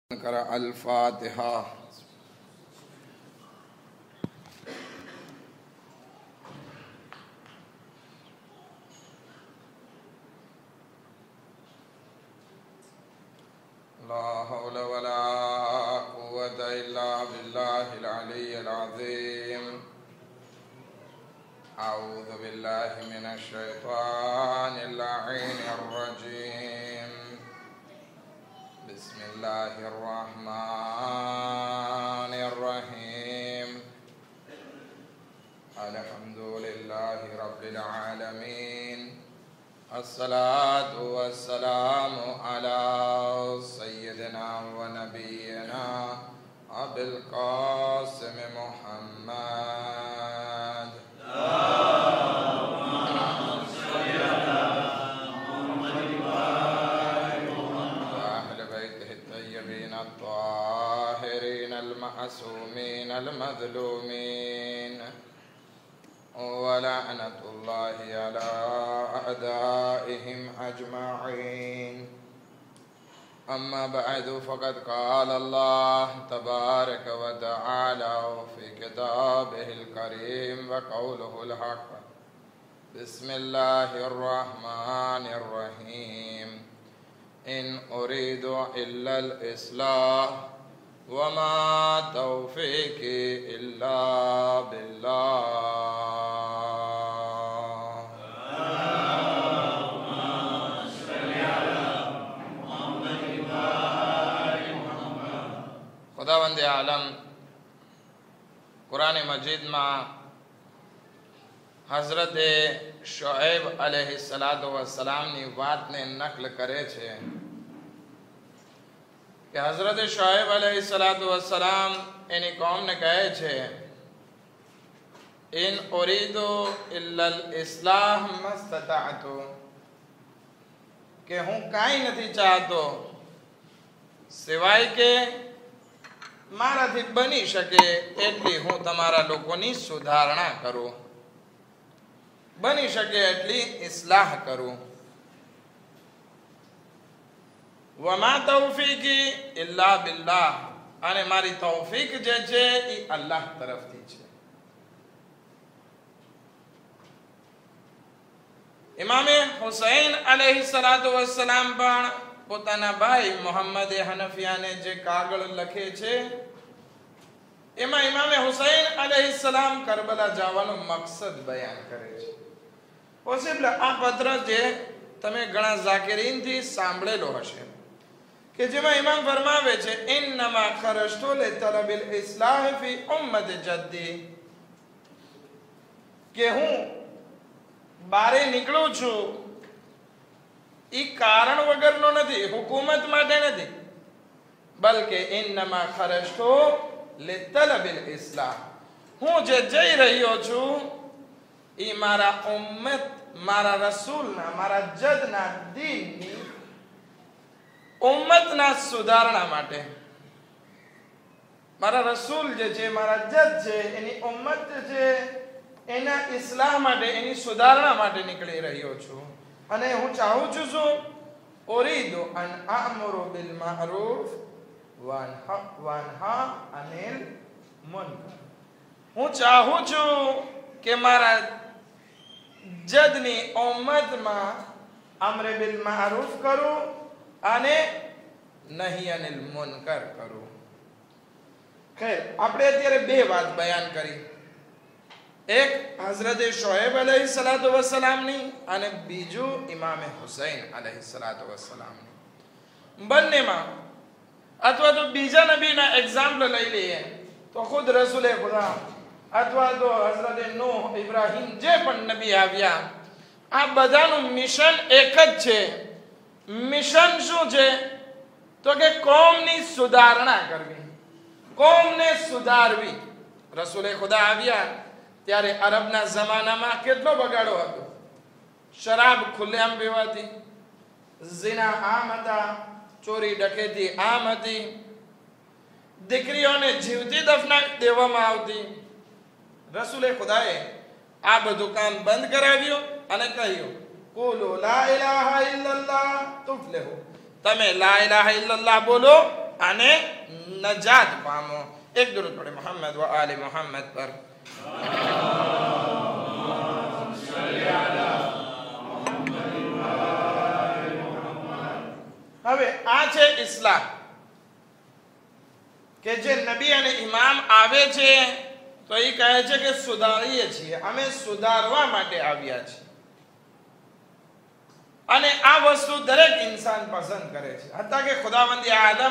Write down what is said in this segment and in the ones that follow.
कर अल-फातिहा। ला हौला वला कुव्वता इल्ला बिल्लाहिल अलिय्यिल अज़ीम। अऊज़ु बिल्लाहि मिनश शैतानिर लअीनिर रजीम। बिस्मिल्लाहिर रहमानिर रहीम। अल्हम्दुलिल्लाहि रब्बिल आलमीन। अस्सलातु वस्सलामु अला सय्यिदिना व नबिय्यिना अबिल क़ासिम मुहम्मद। المعصومين المظلومين ولعنة الله على أعدائهم أجمعين. أما بعد فقد قال الله تبارك وتعالى في كتابه الكريم وقوله الحق. بسم الله الرحمن الرحيم. إن أريد إلا الإصلاح वमा तौफीकी इल्ला बिल्लाह। खुदावंद आलम कुरान मजीद में हजरत शुएब अलैहिस्सलातु वस्सलाम नी बात ने नकल करे छे कि हजरत शुएब अलैहिस्सलातु वस्सलाम एनी कौम ने कहे छे इन उरीदु इल्लल इस्लाह मस्तताअतु के हूँ काई नहीं चाहतो सिवाय के माराथी बनी शके एटली हूँ तमारा लोकोनी सुधारणा करूँ, बनी शके एटली इस्लाह करूँ। वमा तौफीकी इल्ला बिल्लाह अने मारी तौफीक जे छे ई अल्लाह तरफथी छे। इमामे हुसैन अलैहिस्सलातु वस्सलाम पण पोताना भाई मोहम्मद हनफिया ने जे कागळ लखे छे एमा इमामे हुसैन अलैहिस्सलाम करबला जाવાનો मकसद बयान करे छे। पॉसिबल आ पत्र जे तमे घणा जाकिरीन थी सांभळेलो हशे कि जेमा इमाम फरमावे छे इन्नमा खरजतु लितलबिल इस्लाह फी उम्मत जद्दी के हूँ बारे निकळू छू ई कारण वगरनो नथी, हुकूमत माटे नथी, बल्कि इन्नमा खरजतु लितलबिल इस्लाह हूँ जे जई रह्यो छू ई मारा उम्मत मारा रसूलना मारा जदना दीननी उम्मत ना सुधारणा माटे। मारा रसूल जे छे मारा जज छे एनी उम्मत जे छे एना इस्लाह माटे एनी सुधारणा माटे निकળી રહ્યો છું અને હું ચાહું છું શું ઉરીદુ અન અમરુ બિલ મારૂફ વનહા અનિલ મુનકર। હું ચાહું છું કે મારા જદની ઉમ્મતમાં અમર બિલ મારૂફ કરું અને નહીં અનિલ મુનકર કરું। ખેર આપણે અત્યારે બે વાત બયાન કરી, એક હઝરત શુએબ अलैहिस्सलातु वस्सलाम ની અને બીજું ઇમામે હુસૈન अलैहिस्सलातु वस्सलाम ની। બંનેમાં અથવા તો બીજા નબીના એક્ઝામ્પલ લઈ લઈએ તો ખુદ રસૂલે ખુદા અથવા તો હઝરત નૂહ ઇબ્રાહીમ જે પણ નબી આવ્યા આ બધાનું મિશન એક જ છે। मिशन शू छे तो के कौमनी सुधारणा करवी, कौमने सुधारवी। रसूले खुदा आव्या त्यारे अरबना जमानामां केटलो बगाड़ो हतो। शराब खुलेआम पीवाती, जिना आम हता, चोरी डकेती आम हती, दीकरीओने जीवती दफनावी देवामां आवती। रसूले खुदाए आ बधुं काम बंद कराव्युं अने कह्युं कुलू ला इलाहा इल्लल्लाह तुफ्लिहू, तमे ला इलाहा इल्लल्लाह बोलो અને નજાત પામો. એક દુરૂદ પડે મોહમ્મદ વ આલે મોહમ્મદ પર. હવે આ છે ઇસ્લામ કે જે નબી અને ઇમામ આવે છે તો એ કહે છે કે સુધારીએ છીએ, અમે સુધારવા માટે આવ્યા છીએ. અને આ વસ્તુ દરેક ઇન્સાન પસંદ કરે છે. હતા કે ખુદાવંદી આદમ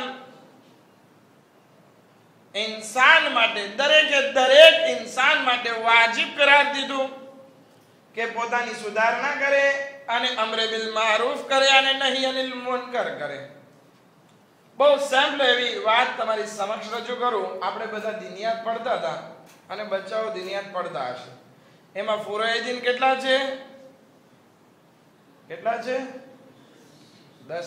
ઇન્સાન માટે દરેક ઇન્સાન માટે વાજિબ કરાર દીધું કે પોતાની સુધારણા કરે અને અમરે બિલ મારૂફ કરે અને નહીં અનિલ મુનકર કરે. બહુ સિમ્પલ એવી વાત તમારી સમક્ષ રજૂ કરું. આપણે બધા દિનિયાત પડતા હતા અને બચ્ચાઓ દિનિયાત પડતા હશે. એમાં ફુરાઈદીન કેટલા છે? 10.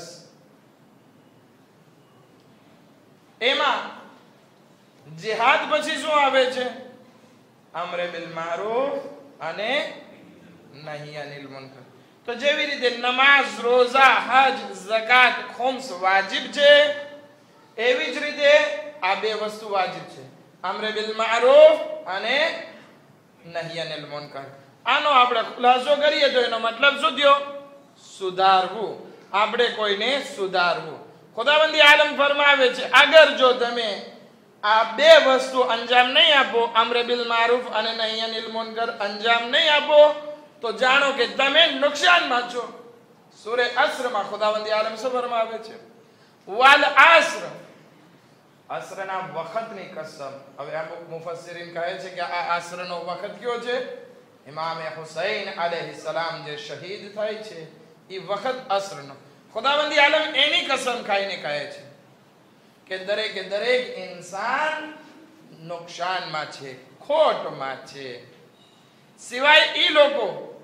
એમાં જિહાદ પછી શું આવે છે? અમરે બિલ મારૂફ અને નહીં અનિલ મુનકર. તો જેવી રીતે નમાઝ, રોઝા, હજ, ઝકાત, ખુમ્સ વાજિબ છે, એવી જ રીતે આ બે વસ્તુ વાજિબ છે, અમરે બિલ મારૂફ અને નહીં અનિલ મુનકર. આનો આપણે ખુલાસો કરીએ તો એનો મતલબ શું થયો? સુધારવું. આપણે કોઈને સુધારવું. ખુદાવંદી આલમ ફરમાવે છે અગર જો તમે આ બે વસ્તુ અંજામ નહીં આપો, અમરે બિલ મારૂફ અને નહીં અનિલ મુનકર અંજામ નહીં આપો, તો જાણો કે તમે નુકસાનમાં છો. સૂરે અસ્રમાં ખુદાવંદી આલમ શું ફરમાવે છે? વલ અસ્ર, અસ્રના વખતની કસમ. હવે અમુક મુફસ્સિરીન કહે છે કે આ અસ્રનો વખત કયો છે? ઇમામ હુસૈન અલૈહિ સલામ જે શહીદ થાય છે એ વખત અસ્રનો. ખુદાવંદી આલમ એની કસમ ખાઈને કહે છે કે દરેક ઇન્સાન નુકસાનમાં છે, ખોટમાં છે, સિવાય એ લોકો,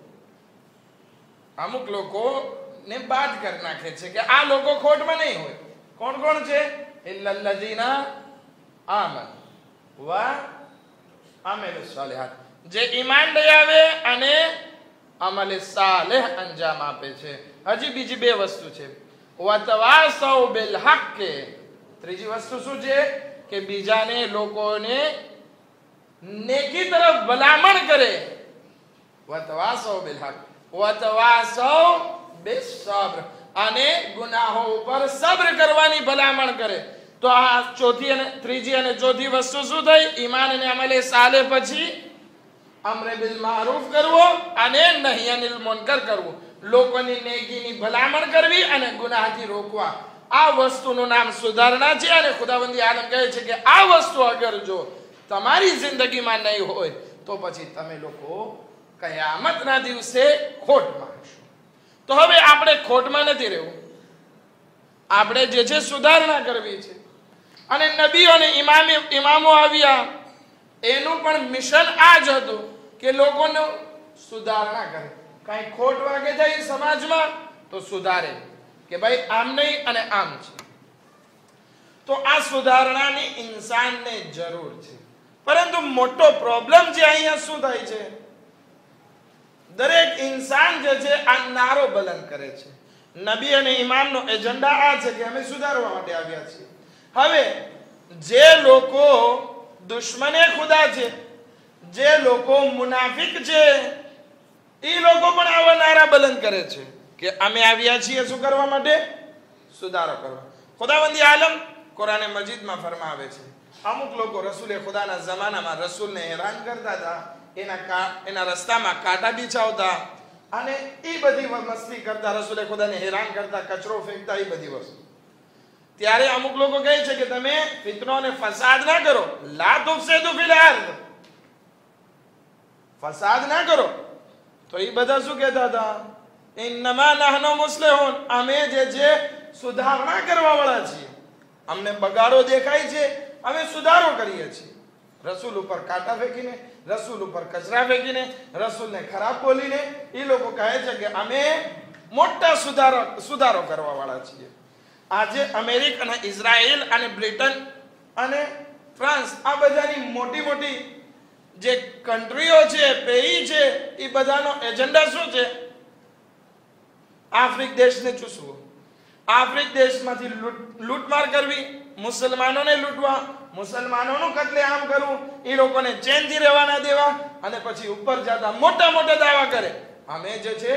અમુક લોકો ને બાદ કરી નાખે છે કે આ લોકો ખોટમાં નહીં હોય. કોણ કોણ છે? ઇલ્લલ્લઝીના આમન વ અમિલુસ સાલિહાત, જે ઈમાન લઈ આવે અને અમલ સાલેહ અંજામ આપે છે. હજી બીજી બે વસ્તુ છે, વતવાસૌ બિલ હક્ક. ત્રીજી વસ્તુ શું છે? કે બીજાને, લોકોને નેકી તરફ ભલામણ કરે. વતવાસૌ બિલ હક્ક વતવાસૌ બિસ સબ્ર, અને ગુનાહો ઉપર સબ્ર કરવાની ભલામણ કરે. તો આ ત્રીજી અને ચોથી વસ્તુ શું થઈ? ઈમાન અને અમલે સાલે પછી અમરે બિલ મારૂફ કરવો અને નહીં અનિલ મુનકર કરવું, લોકોની નેકીની ભલામણ કરવી અને ગુનાહથી રોકવા. આ વસ્તુનું નામ સુધારણા છે. અને ખુદાવંદી આલમ કહે છે કે આ વસ્તુ અગર જો તમારી જિંદગીમાં નહીં હોય તો પછી તમે લોકો કયામતના દિવસે ખોટમાં હશો. તો હવે આપણે ખોટમાં નથી રહેવું, આપણે જે છે સુધારણા કરવી છે. અને નબીઓ અને ઇમામો આવ્યા, એનું પણ મિશન આ જ હતું કે લોકોનું સુધારણા કરે. કઈ ખોટ વાગે જાય સમાજમાં તો સુધારે કે ભાઈ આમ નહીં અને આમ છે. તો આ સુધારણાની ઇન્સાનને જરૂર છે. પરંતુ મોટો પ્રોબ્લેમ જે અહીંયા શું થાય છે? દરેક ઇન્સાન જે છે આ નારો બુલંદ કરે છે. નબી અને ઇમામનો એજન્ડા આ છે કે અમે સુધારવા માટે આવ્યા છીએ. હવે જે લોકો દુશ્મને ખુદા છે, જે લોકો મુનાફિક છે, એ લોકો પણ આવા નારા બુલંદ કરે છે કે અમે આવ્યા છીએ શું કરવા માટે? સુધારો કરવા. ખુદાવંદી આલમ કુરાને મજીદમાં ફરમાવે છે અમુક લોકો રસૂલે ખુદાના જમાનામાં રસૂલને હેરાન કરતા હતા, એના રસ્તામાં કાંટા બિછાવતા અને એ બધી મસ્તી કરતા, રસૂલે ખુદાને હેરાન કરતા, કચરો ફેંકતા, એ બધી વસ્તુ. ત્યારે અમુક લોકો કહે છે કે તમે ફિતનો અને ફસાદ ના કરો, લા તુફસિદુ ફિલ અર્દ, ફસાદ ના કરો. તો એ બધા શું કહેતા હતા? ઇન્નમા નહનુ મુસ્લિહૂન, અમે જે છે સુધારણા કરવા વાળા છીએ, અમને બગાડો દેખાય છે, અમે સુધારો કરીએ છીએ. રસૂલ ઉપર કાંટા ફેંકીને, રસૂલ ઉપર કચરા ફેંકીને, રસૂલને ખરાબ બોલીને એ લોકો કહે છે કે અમે મોટા સુધારો કરવા વાળા છીએ. આજે અમેરિકા અને ઇઝરાયલ અને બ્રિટન અને ફ્રાન્સ, આ બધાની મોટી મોટી જે કન્ટ્રીઓ છે, પેઈ છે, એ બધાનો એજન્ડા શું છે? આફ્રિક દેશને ચૂસવો, આફ્રિક દેશમાંથી લૂંટમાર કરવી, મુસલમાનોને લૂંટવા, મુસલમાનોનું કત્લેઆમ કરવું, એ લોકોને ચેનથી રહેવા ના દેવા, અને પછી ઉપર જતા મોટા મોટા દાવા કરે અમે જે છે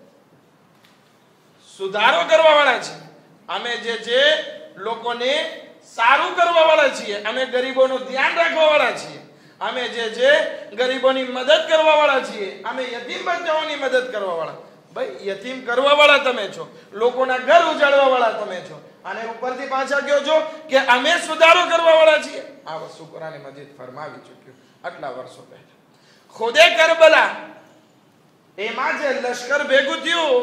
સુધારો કરવા વાળા છીએ, અમે જે છે લોકોને સારું કરવા વાળા છીએ, અમે ગરીબોનું ધ્યાન રાખવા વાળા છીએ, અમે જે છે ગરીબોની મદદ કરવા વાળા છીએ, અમે યતીમ બચ્ચાઓની મદદ કરવા વાળા. ભાઈ યતીમ કરવા વાળા તમે છો, લોકોના ઘર ઉજાડવા વાળા તમે છો, અને ઉપરથી પાછા કહો છો કે અમે સુધારો કરવા વાળા છીએ. આ વસ્તુ કુરાન મજીદ ફરમાવી ચૂક્યું આટલા વર્ષો પહેલા. ખુદે કરબલા એમાં જે લશ્કર ભેગું થયું,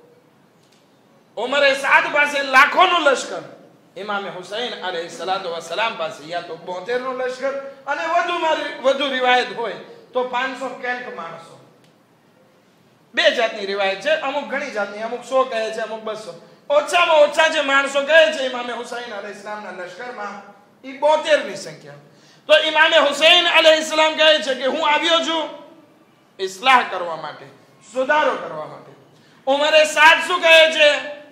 ઉમરે સાદ પાસે લાખોનું લશ્કર, ઇમામે હુસૈન અલૈહિસ્સલાતુ વસ્સલામ પાસે યા તો 72 નું લશ્કર, અને વધુ રિવાયત હોય તો 500 કેલ્ક માણસો. બે જાતની રિવાયત છે, અમુક ઘણી જાતની, અમુક 100 કહે છે, અમુક 200. ઓછામાં ઓછા જે માણસો કહે છે ઇમામે હુસૈન અલૈહિસ્સલામના લશ્કરમાં એ 72 ની સંખ્યા. તો ઇમામે હુસૈન અલૈહિસ્સલામ કહે છે કે હું આવ્યો છું ઇસ્લાહ કરવા માટે, સુધારો કરવા માટે. ઉમરે સાદ શું કહે છે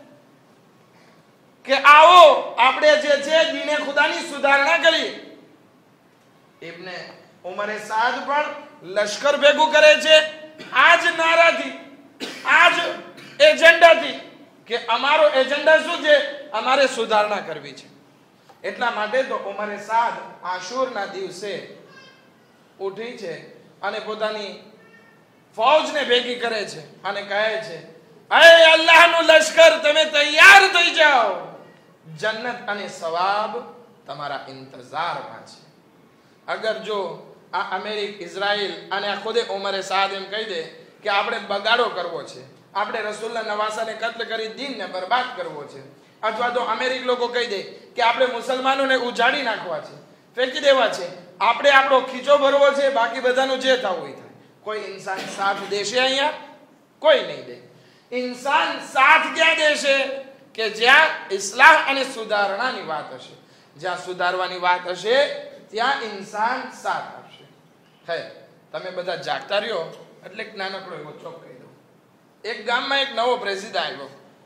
કે આવો આપણે જે છે દીને ખુદાની સુધારણા કરી. ઇબ્ને ઉમરે સાદ પણ લશ્કર ભેગું કરે છે આજ નારાથી, આજ એજન્ડાથી કે અમારો એજન્ડા શું છે, અમારે સુધારણા કરવી છે. એટલા માટે તો ઉમરે સાદ આશુરના દિવસે ઉઠી છે અને પોતાની ફૌજને ભેગી કરે છે અને કહે છે અરે અલ્લાહનું લશ્કર તમે તૈયાર થઈ જાઓ, જન્નત અને સવાબ તમારા ઇંતજારમાં છે. અગર જો આ અમેરિક, ઇઝરાયલ અને આ ખુદે ઉમરે સાદ એમ કહી દે કે આપણે બગાડો કરવો છે, આપણે રસૂલના નવાસાને કત્લ કરી દીનને બરબાદ કરવો છે, અથવા તો અમેરિક લોકો કહી દે કે આપણે મુસલમાનોને ઉજાડી નાખવા છે, ફેંકી દેવા છે, આપણે આપણો ખીચો ભરવો છે, બાકી બધાનું જે થવું એ થાય, કોઈ ઇન્સાન સાથ દેશે? અહીંયા કોઈ નહીં દે. ઇન્સાન સાથ ક્યાં દેશે? કે જ્યાં ઇસ્લાહ અને સુધારણાની વાત હશે, જ્યાં સુધારવાની વાત હશે ત્યાં ઇન્સાન સાથ આપશે. હે તમે બધા જાગતા રહ્યો એટલે એક નાનકડો એવો ચોક કહી દઉં. એક ગામમાં એક નવો પ્રેસિડા આવ્યો.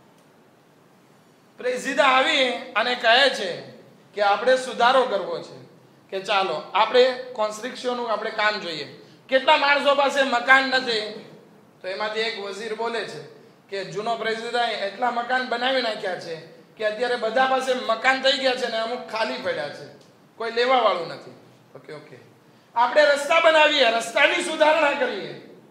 પ્રેસિડા આવી અને કહે છે કે આપણે સુધારો કરવો છે, કે ચાલો આપણે કોન્સ્ટ્રક્શનનું આપણે કામ જોઈએ. કેટલા માણસો પાસે મકાન નથી? તો એમાંથી એક વઝીર બોલે છે કે જૂનો પ્રેસિડા એટલા મકાન બનાવી નાખ્યા છે કે અત્યારે બધા પાસે મકાન થઈ ગયા છે ને અમુક ખાલી પડ્યા છે, કોઈ લેવા વાળું નથી. ઓકે આપણે રસ્તા બનાવીએ, રસ્તાની સુધારણા કરીએ.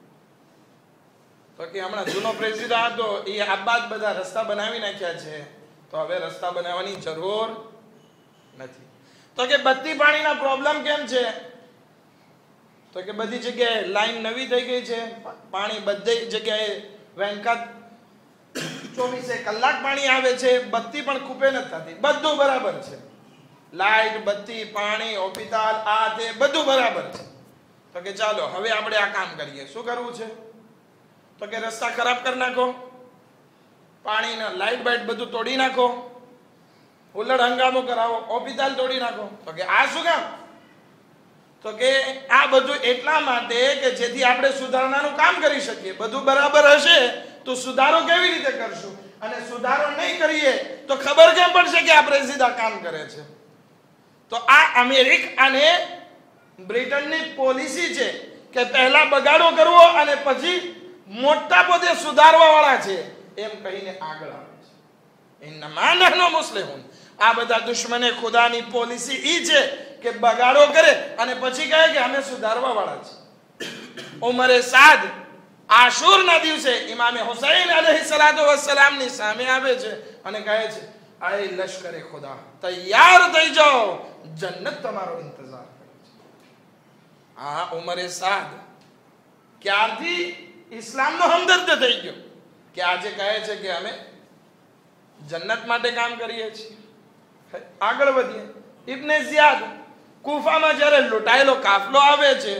તો કે હમણાં જૂનો પ્રેસિડા હતો એ આ બાદ બધા રસ્તા બનાવી નાખ્યા છે, તો હવે રસ્તા બનાવવાની જરૂર નથી. તો કે બત્તી પાણીના પ્રોબ્લેમ કેમ છે? તો કે બધી જગ્યાએ લાઈન નવી થઈ ગઈ છે, પાણી બધી જગ્યાએ વેંકા 24 કલાક પાણી આવે છે, બત્તી પણ ખૂપે નથી થતી, બધું બરાબર છે, લાઈટ, બત્તી, પાણી, હોસ્પિટલ, આ તે બધું બરાબર છે. તો કે ચાલો હવે આપણે આ કામ કરીએ. શું કરવું છે? તો કે રસ્તા ખરાબ કરી નાખો, પાણીના લાઈટ બાઈટ બધું તોડી નાખો, હુલ્લડ હંગામો કરાવો, હોસ્પિટલ તોડી નાખો. તો કે આ શું કામ? તો કે આ બધું એટલા માટે કે જેથી આપણે સુધારણાનું કામ કરી શકીએ. બધું બરાબર હશે તો સુધારો કેવી રીતે કરશું? અને સુધારો નહીં કરીએ તો ખબર કેમ પડશે કે આ પ્રેસિડા કામ કરે છે? તો આ અમેરિક અને બ્રિટનની પોલિસી છે કે પહેલા બગાડો કરવો અને પછી મોટા પદે સુધારવા વાળા છે એમ કહીને આગળ આવે છે. ઇન્નમા નહનુ મુસ્લિમૂન. આ બધા દુશ્મને ખુદાની પોલિસી ઈ છે કે બગાડો કરે અને પછી કહે કે અમે સુધારવા વાળા છે. ઉમરે સાદ આશુરના દિવસે ઇમામે હુસૈન અલૈહિસ્સલાતુ વસ્સલામની સામે આવે છે અને કહે છે આય લશ્કરે ખુદા તૈયાર થઈ જાઓ, જન્નત તમારો ઇંતજાર કરે છે. આ ઉમરે સાદ ક્યારથી ઇસ્લામનો હમદર્દ થઈ ગયો કે આજે કહે છે કે અમે જન્નત માટે કામ કરીએ છીએ. આગળ વધીએ. ઇબ્ને ઝિયાદ કુફામાં જ્યારે લૂંટાયેલો કાફલો આવે છે,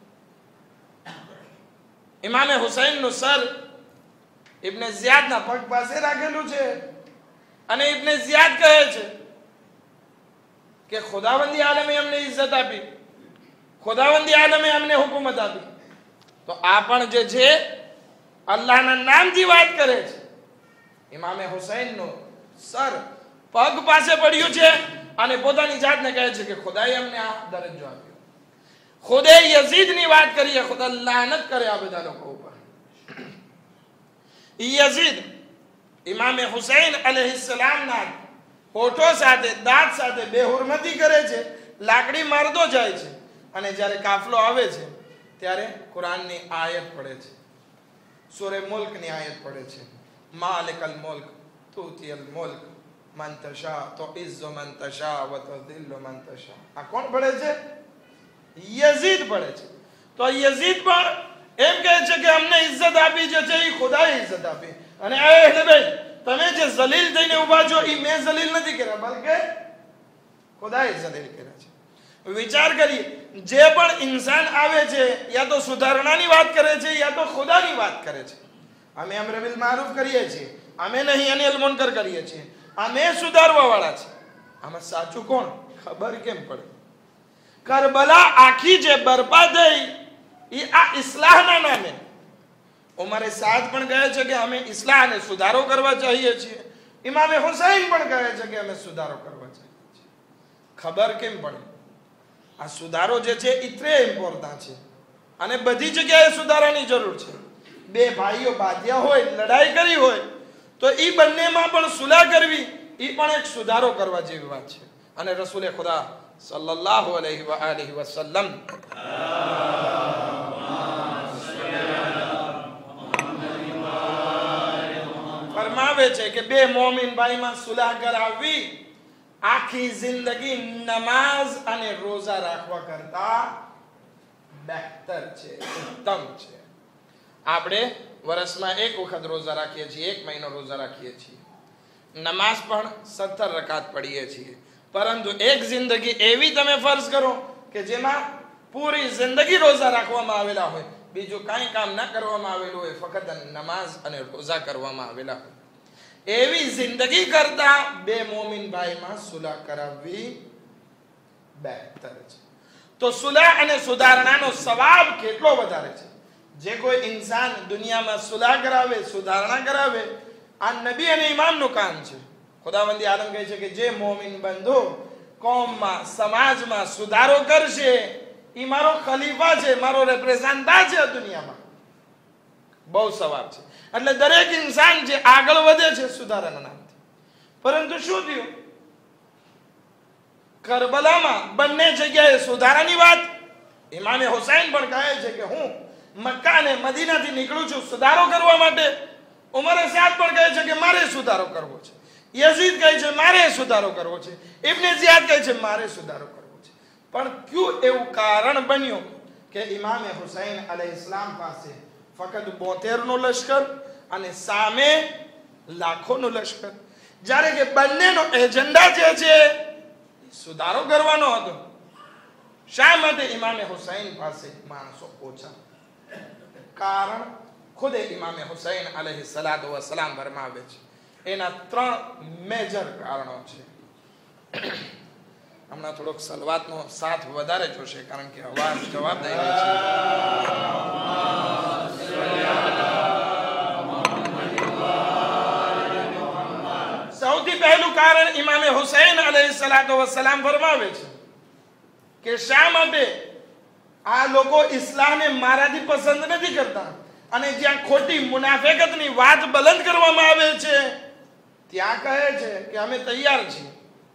ઇમામે હુસૈનનું સર ઇબ્ને ઝિયાદના પગ પાસે રાખેલું છે અને ઇબ્ને ઝિયાદ કહે છે કે ખુદાવંદી આલમે અમને ઇજ્જત આપી, ખુદાવંદી આલમે અમને હુકુમત આપી. તો આ પણ જે છે અલ્લાહના નામથી વાત કરે છે. ઇમામે હુસૈનનું સર પગ પાસે પડ્યું છે અને પોતાની જાતને કહે છે કે ખુદાએ અમને આ દરજ્જો આપ્યો. ખુદે યઝીદની વાત કરીએ, ખુદા લાનત કરે આ બધા લોકો ઉપર. યઝીદ ઇમામે હુસૈન અલૈહિસ્સલામના હોઠો સાથે, દાંત સાથે બેહુરમતી કરે છે, લાકડી મારતો જાય છે. અને જ્યારે કાફલો આવે છે ત્યારે કુરાનની આયત પડે છે, સૂરે મુલ્કની આયત પડે છે, માલિકલ મુલ્ક તુતિયલ મુલ્ક મન તશા તુઇઝ્ઝુ મન તશા વ tudhillu મન તશા. આ કોણ પડે છે? યઝીદ પડે છે. તો યઝીદ પણ એમ કહે છે કે અમને ઇજ્જત આપી જે છે એ ખુદાએ ઇજ્જત આપી. અને એટલે ભાઈ તમે જે જલીલ થઈને ઊભા છો એ મેં જલીલ નથી કર્યા, બલકે ખુદાએ જલીલ કર્યા છે. વિચાર કરીએ, જે પણ ઇન્સાન આવે છે યા તો સુધારણાની વાત કરે છે યા તો ખુદાની વાત કરે છે. અમે અમર બિલ મારૂફ કરીએ છીએ, અમે નહીં અનિલ મુનકર કરીએ છીએ, અમે સુધારવા વાળા છે. આમાં સાચું કોણ ખબર કેમ પડે? કરબલા આખી જે બરબાદ થઈ એ આ ઇસ્લાહના નામે. ઉમરે સાદ પણ કહે છે કે અમે ઇસ્લાહ અને સુધારો કરવા ચાહીએ છીએ. ઇમામે હુસૈન પણ કહે છે કે અમે સુધારો કરવા ચાહીએ છીએ. ખબર કેમ પડે? આ સુધારો જે છે એ ત્રે ઇમ્પોર્ટન્ટ છે અને બધી જગ્યાએ સુધારાની જરૂર છે. બે ભાઈઓ બાંધ્યા હોય, લડાઈ કરી હોય તો એ બંનેમાં પણ સુલહ કરવી એ પણ એક સુધારો કરવા જેવી વાત છે. અને રસૂલે ખુદા સલ્લલ્લાહુ અલૈહિ વ આલિહિ વસલ્લમ ફરમાવે છે કે બે મોમિન ભાઈમાં સુલહ કરાવવી આખી જિંદગી નમાઝ અને રોઝા રાખવા કરતા બહેતર છે, ઉત્તમ છે. આપણે વર્ષમાં એક વખત રોઝા રાખીએ છીએ, એક મહિનો રોઝા રાખીએ છીએ, નમાઝ પણ 17 રકાત પઢીએ છીએ. પરંતુ એક જિંદગી એવી તમે ફર્જ કરો કે જેમાં પૂરી જિંદગી રોઝા રાખવામાં આવેલા હોય, બીજું કાંઈ કામ ન કરવામાં આવેલું હોય, ફક્ત નમાઝ અને રોઝા કરવામાં આવેલા હોય, એવી જિંદગી કરતા બે મોમિન ભાઈમાં સુલહ કરાવવી બહેતર છે. તો સુલહ અને સુધારણાનો સવાબ કેટલો વધારે છે. જે કોઈ ઇન્સાન દુનિયામાં સુલહ કરાવે, સુધારણા કરાવે, આ નબી અને ઇમામનું કામ છે. ખુદાવંદી આલમ કહે છે કે જે મોમિન બંધુ કોમમાં, સમાજમાં સુધારો કરશે એ મારો ખલીફા છે, મારો રેપ્રેઝન્ટા છે દુનિયામાં. બહુ સવાબ છે. એટલે દરેક ઇન્સાન જે આગળ વધે છે સુધારાના નામથી. પરંતુ શું થયું? કરબલામાં બંને જગ્યાએ સુધારાની વાત. ઇમામે હુસૈન પણ કહે છે કે હું મક્કા અને મદીનાથી નીકળું છું સુધારો કરવા માટે. ઉમરે સાદ પણ કહે છે કે મારે સુધારો કરવો છે. યઝીદ કહે છે મારે સુધારો કરવો છે. ઇબ્ને ઝિયાદ કહે છે મારે સુધારો કરવો છે. પણ ક્યું એવું કારણ બન્યું કે ઇમામે હુસૈન અલૈહિસ્સલામ પાસે ફક્ત 72 નો લશ્કર અને સામે લાખોનું લશ્કર, જ્યારે કે બંનેનો એજન્ડા જે છે સુધારો કરવાનો હતો. શા માટે ઇમામે હુસૈન પાસે માણસો ઓછા? કારણ ખુદે ઇમામે હુસૈન અલૈહિસ્સલાતુ વસ્સલામ ફરમાવે છે. એના 3 મેજર કારણો છે. હમણાં થોડોક સલવાતનો સાથ વધારે જોશે કારણ કે અવાજ જવાબદારી છે. સૌથી પહેલું કારણ ઇમામે હુસૈન અલૈહિસ્સલાતુ વસ્સલામ ફરમાવે છે કે શા માટે આ લોકો ઇસ્લામને મારાથી પસંદ નથી કરતા અને જ્યાં ખોટી મુનાફિકતની વાત બલંદ કરવામાં આવે છે ત્યાં કહે છે કે અમે તૈયાર છીએ.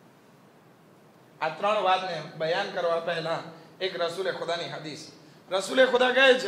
આ 3 વાતને બયાન કરવા પહેલા એક રસૂલે ખુદાની હદીસ. રસૂલે ખુદા કહે છે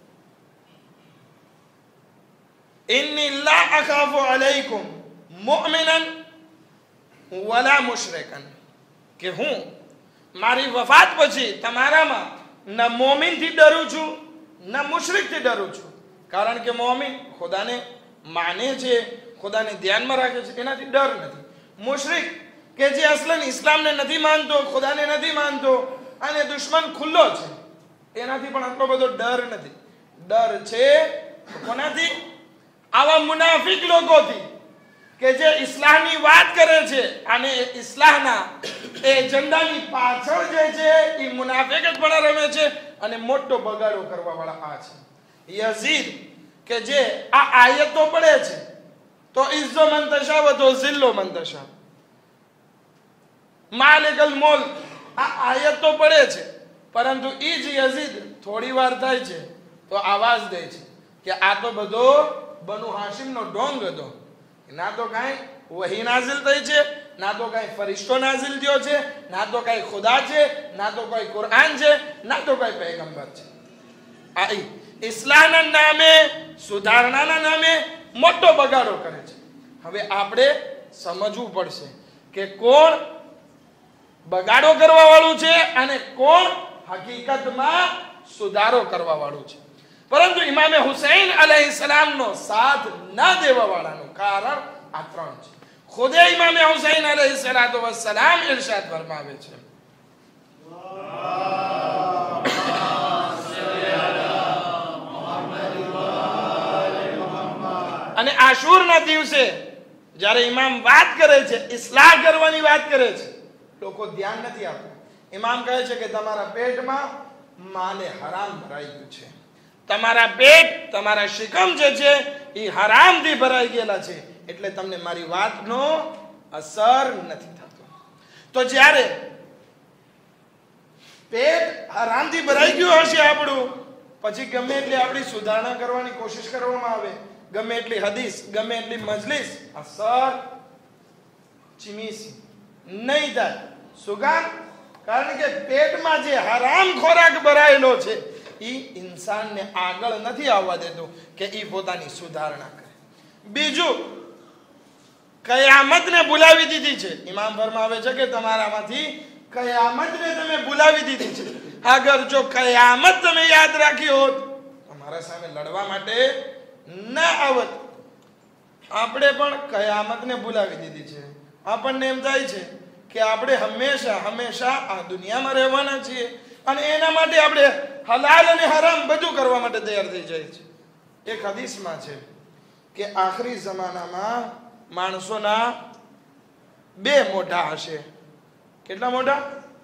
ઇન્ની લા અખાફુ અલૈકુમ મુઅમિનન વલા મુશરિકન, કે હું મારી વફાત પછી તમારામાં ન મોમિનથી ડરું છું ન મુશરિકથી ડરું છું. કારણ કે મોમિન ખુદાને માને છે, ખુદાને ધ્યાનમાં રાખે છે, એનાથી ડર નથી. મુશરિક કે જે અસલન ઇસ્લામને નથી માનતો, ખુદાને નથી માનતો અને દુશ્મન ખુલ્લો છે, એનાથી પણ આટલો બધો ડર નથી. ડર છે કોનાથી? આવા મુનાફિક લોકોથી કે જે ઇસ્લામની વાત કરે છે અને ઇસ્લામના એજન્ડાની પાછળ જે છે એ મુનાફિકત પણ રમે છે અને મોટો બગાડો કરવા વાળા આ છે. યઝીદ કે જે આ આયતો પડે છે તો ઇઝ્ઝો મન તશા વ તુઝિલ્લુ મન તશા, માલિકલ મુલ્ક, આ આયત તો પડે છે, પરંતુ ઈ જ યઝીદ થોડી વાર થાય છે તો આવાજ દે છે કે આ તો બધો બનુ હાશિમનો ઢોંગ હતો. ના તો કાંઈ વહી નાઝિલ થઈ છે, ના તો કાંઈ ફરિશ્તો નાઝિલ થયો છે, ના તો કાંઈ ખુદા છે, ના તો કોઈ કુરઆન છે, ના તો કોઈ પૈગંબર છે. આ ઇસ્લામના નામે, સુધારણાના નામે મોટો બગાડો કરે છે. હવે આપણે સમજવું પડશે કે કોણ બગાડો કરવા વાળું છે અને કોણ હકીકતમાં સુધારો કરવા વાળું છે. પરંતુ ઇમામે હુસૈન અલૈહિસ્સલામનો સાથ ના દેવા વાળાનું કારણ આ ત્રણ છે. ખુદે ઇમામે હુસૈન અલૈહિસ્સલાતુ વસ્સલામ ઇરશાદ ફરમાવે છે, અને આશુરના દિવસે જ્યારે ઇમામ વાત કરે છે, ઇસ્લાહ કરવાની વાત કરે છે, લોકો ધ્યાન નથી આપતા. ઇમામ કહે છે કે તમારા પેટમાં માલે હરામ ભરાઈ ગયું છે, તમારા પેટ, તમારા શિકમ જે છે એ હરામથી ભરાઈ ગયેલા છે, એટલે તમને મારી વાતનો અસર નથી થતો. તો જ્યારે પેટ હરામથી ભરાઈ ગયું હશે આપણું, પછી ગમે એટલી આપણી સુધારણા કરવાની કોશિશ કરવામાં આવે, ગમે એટલી હદીસ, ગમે એટલી મજલિસ, અસર ચીમીસી નહીં થાય. શું કામ? કારણ કે પેટમાં જે હરામ ખોરાક ભરાયેલો છે એ ઇન્સાનને આગળ નથી આવવા દેતો કે એ પોતાની સુધારણા કરે. બીજું, કયામતને ભૂલાવી દીધી છે. ઇમામ ફરમાવે છે કે તમારામાંથી કયામતને તમે ભૂલાવી દીધી છે. અગર જો કયામત તમે યાદ રાખી હોત, તમારા સામે લડવા માટે ના આવત. આપણે પણ કયામતને ભૂલાવી દીધી છે. આપણને એમ થાય છે કે આપણે હંમેશા હંમેશા આ દુનિયામાં રહેવાના છીએ અને એના માટે આપણે હલાલ અને હરામ બધું કરવા માટે તૈયાર થઈ જાય છે. એક હદીસમાં છે કે આખરી જમાનામાં માણસોના બે મોઢા હશે. કેટલા મોઢા?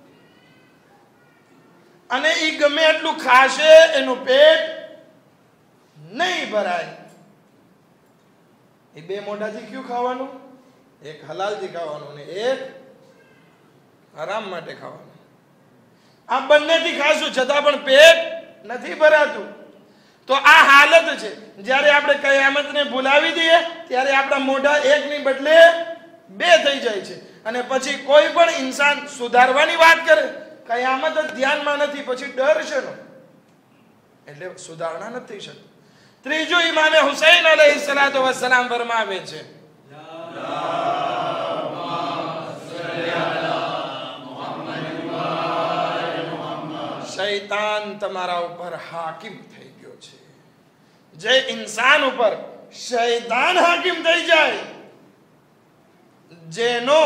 અને એ ગમે એટલું ખાશે એનું પેટ નહીં ભરાય. એ બે મોઢાથી ક્યું ખાવાનું? એક હલાલથી ખાવાનું ને એક હરામ માટે ખાવાનું. આ બંનેથી ખાશું છતાં પણ પેટ નથી ભરાતું. તો આ હાલત છે. જ્યારે આપણે કયામતને ભૂલાવી દઈએ ત્યારે આપણા મોઢા એકની બદલે બે થઈ જાય છે. અને પછી કોઈ પણ ઇન્સાન સુધારવાની વાત કરે, કયામત જ ધ્યાનમાં નથી, પછી ડર છે નો, એટલે સુધારણા નથી થઈ શકતી. ત્રીજું, ઇમામે હુસૈન અલૈહિસ્સલાતુ વસ્સલામ ફરમાવે છે, શૈતાન તમારા ઉપર હાકિમ થઈ ગયો છે. જે ઇન્સાન ઉપર શૈતાન હાકિમ થઈ જાય, જેનો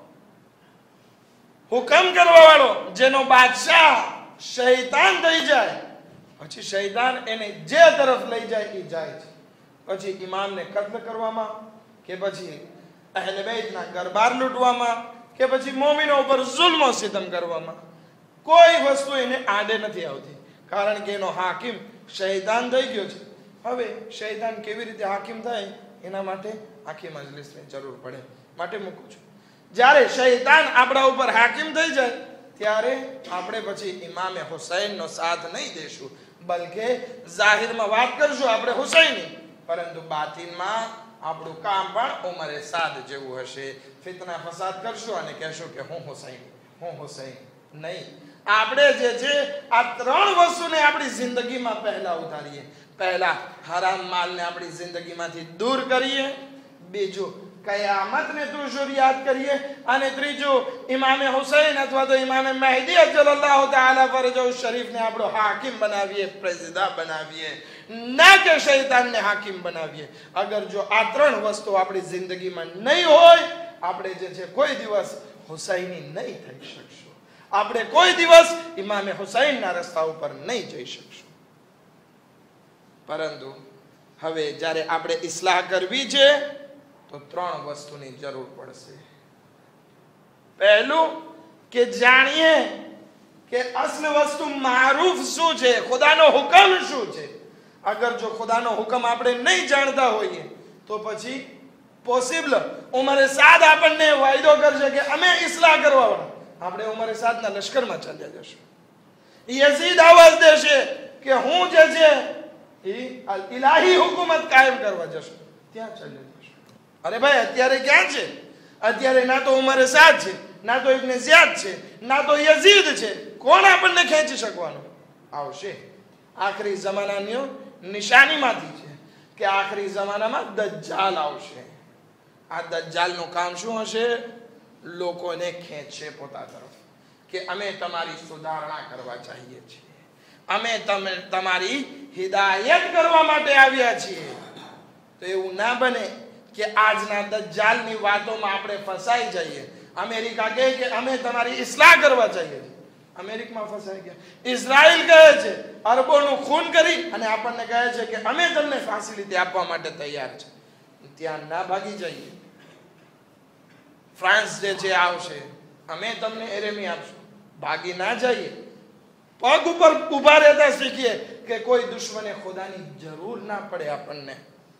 હુકમ કરવા વાળો, જેનો બાદશાહ શૈતાન થઈ જાય, પછી શૈતાન એને જે તરફ લઈ જાય એ જાય છે. પછી ઇમામને કત્લ કરવામાં, કે પછી અહેલે બેતના ગરબાર લૂંટવામાં, કે પછી મોમિનો ઉપર જુલ્મ સિતમ કરવામાં, કોઈ વસ્તુ એને આડે નથી આવતી. કારણ કે એનો હાકિમ શૈતાન થઈ ગયો છે. હવે શૈતાન કેવી રીતે હાકિમ થાય એના માટે આખી મજલિસની જરૂર પડે, માટે મૂકું છું. જ્યારે શૈતાન આપણા ઉપર હાકિમ થઈ જાય ત્યારે આપણે પછી ઇમામે હુસૈનનો સાથ નહીં દેશું, બલકે જાહેરમાં વાત કરશું આપણે હુસૈની, પરંતુ બાતિનમાં આપણું કામ પણ ઉમરે સાદ જેવું હશે. ફિતના ફસાદ કરશું અને કહેશું કે હું હુસૈન, હું હુસૈન. નહીં, આપણે જે છે આ ત્રણ વસ્તુને આપણી જિંદગીમાં પહેલા ઉતારીએ. પહેલા હરામ માલને આપણી જિંદગીમાંથી દૂર કરીએ, બીજું કયામતને તુજુર યાદ કરીએ, અને ત્રીજું ઇમામે હુસૈન અથવા તો ઇમામે મહેદી અજ્જલલ્લાહુ તઆલા ફરજહુ શરીફને આપણો હાકિમ બનાવીએ, પ્રેસિડા બનાવીએ, ના કે શૈતાનને હાકિમ બનાવીએ. અગર જો આ ત્રણ વસ્તુ આપણી જિંદગીમાં નહીં હોય, આપણે જે છે કોઈ દિવસ હુસૈની નહીં થઈ શકશું. આપણે કોઈ દિવસ ઇમામે હુસૈનના રસ્તા ઉપર નહીં જઈ શકશું. પરંતુ હવે જ્યારે આપણે ઇસ્લાહ કરવી છે તો ત્રણ વસ્તુની જરૂર પડશે. પહેલું કે જાણીએ કે અસલ વસ્તુ મારૂફ શું છે, ખુદાનો હુકમ શું છે. અગર જો ખુદાનો હુકમ આપણે નહીં જાણતા હોઈએ તો પછી પોસિબલ ઉમરે સાદ આપણને વાયદો કરશે કે અમે ઇસ્લાહ કરવા વાળા, આપણે ઉમરે સાદના લશ્કરમાં ચાલ્યા જશું. યઝીદ આવાજ દેશે કે હું જે છે એ ઇલાહી હુકુમત કાયમ કરવા જશું, ત્યાં ચાલ્યા જશું. અરે ભાઈ અત્યારે ક્યાં છે? અત્યારે ના તો ઉમરે સાદ છે, ના તો ઇબ્ને ઝિયાદ છે, ના તો યઝીદ છે. કોણ આપણને ખેંચી શકવાનું? આવશે આખરી જમાનાની નિશાનીમાંથી છે કે આખરી જમાનામાં દજ્જાલ આવશે. આ દજ્જાલનું કામ શું હશે? લોકોને ખેંચશે પોતા તરફ કે અમે તમારી સુધારણા કરવા ચાહીએ છીએ, અમે તમારી હિદાયત કરવા માટે આવ્યા છીએ. તો એવું ના બને કે આજના દજ્જાલની વાતોમાં આપણે ફસાઈ જઈએ. અમેરિકા કહે કે અમે તમારી ઇસ્લાહ કરવા ચાહીએ છીએ, અમેરિકામાં ફસાઈ ગયા. ઇઝરાયલ કહે છે અરબોનું ખૂન કરી અને આપણને કહે છે કે અમે તમને ફેસિલિટી આપવા માટે તૈયાર છે. ત્યાં ના ભાગી જઈએ. ફ્રાન્સ જે છે આવશે, અમે તમને એરેમી આપશું, ભાગી ના જઈએ. પગ ઉપર ઉભા રહેતા શીખીએ કે કોઈ દુશ્મને ખુદાની જરૂર ના પડે આપણને.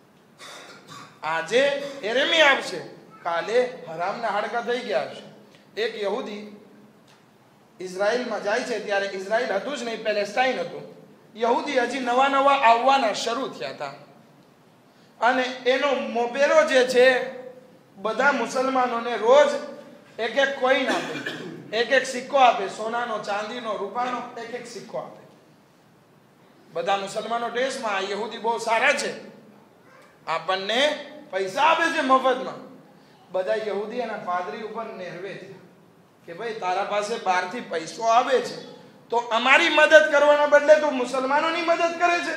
આજે એરેમી આપશે, કાલે હરામના હાડકા થઈ ગયા હશે. એક યહૂદી ઇઝરાયલમાં જાય છે, ત્યારે ઇઝરાયલ હતું જ નહીં, પેલેસ્ટાઈન હતું. યહૂદી હજી નવા નવા આવવાના શરૂ થયા હતા અને એનો મોબેરો જે છે બધા મુસલમાનોને રોજ એક એક કોઈન આપે, એક એક સિક્કો આપે, સોનાનો, ચાંદીનો, રૂપાનો એક એક સિક્કો આપે. બધા મુસલમાનો ટેસ્ટમાં યહૂદી બહુ સારા છે, આપણને પૈસા આપે છે મફતમાં. બધા યહૂદી એના પાદરી ઉપર નેહવે છે કે ભાઈ તારા પાસે બહારથી પૈસો આવે છે તો અમારી મદદ કરવાના બદલે તું મુસલમાનોની મદદ કરે છે.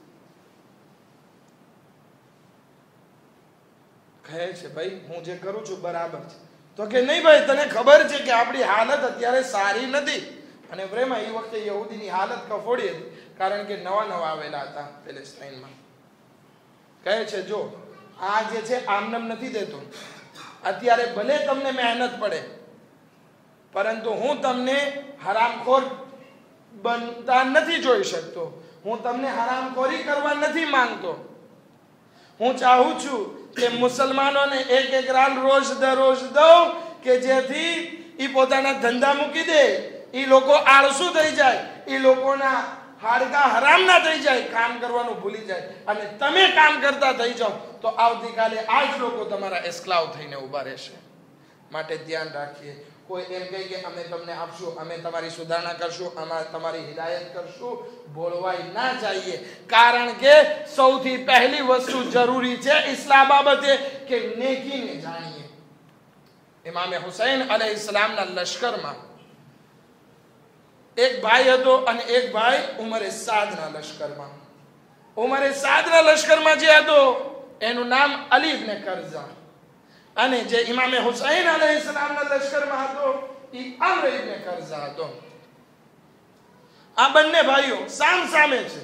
કહે છે ભાઈ હું જે કરું છું બરાબર છે. તો કે નહીં ભાઈ, તને ખબર છે કે આપણી હાલત અત્યારે સારી નથી. અને પ્રેમા એ વખતે યહૂદીની હાલત કફોડી હતી, કારણ કે નવા નવા આવેલા હતા પેલેસ્ટાઈનમાં. કહે છે જો આ જે છે આમનમ નથી દેતો, અત્યારે ભલે તમને મહેનત પડે પરંતુ હું તમને હરામખોર બનતા નથી જોઈ શકતો, હું તમને હરામખોરી કરવા નથી માંગતો. હું ચાહું છું કે મુસલમાનોને એક એક રાલ રોજ દરરોજ દઉં કે જેથી એ પોતાના ધંધા મૂકી દે, એ લોકો આળસુ થઈ જાય, એ લોકોના હાડકા હરામ ના થઈ જાય, કામ કરવાનું ભૂલી જાય અને તમે કામ કરતા થઈ જાઓ તો આવતીકાલે આ જ લોકો તમારા એસ્ક્લાવ થઈને ઊભા રહેશે. માટે ધ્યાન રાખીએ. કોઈ એમ કહે કે અમે તમને આપશું, અમે તમારી સુધારણા કરશું, અમે તમારી હિદાયત કરશું, બોલવાય ના જઈએ. કારણ કે સૌથી પહેલી વસ્તુ જરૂરી છે ઇસ્લામ બાબતે કે નેકીને જાણીએ. ઇમામે હુસૈન અલૈહિસ્સલામના લશ્કરમાં એક ભાઈ હતો અને એક ભાઈ ઉમરે સાદના લશ્કરમાં. ઉમરે સાદના લશ્કરમાં જે હતો એનું નામ અલી ઇબ્ન કરઝા, અને જે ઇમામે હુસૈન અલૈહિસ્સલામના લશ્કરમાં હતો એ અમ્ર ઇબ્ન કરઝા હતો. આ બંને ભાઈઓ સામ સામે છે.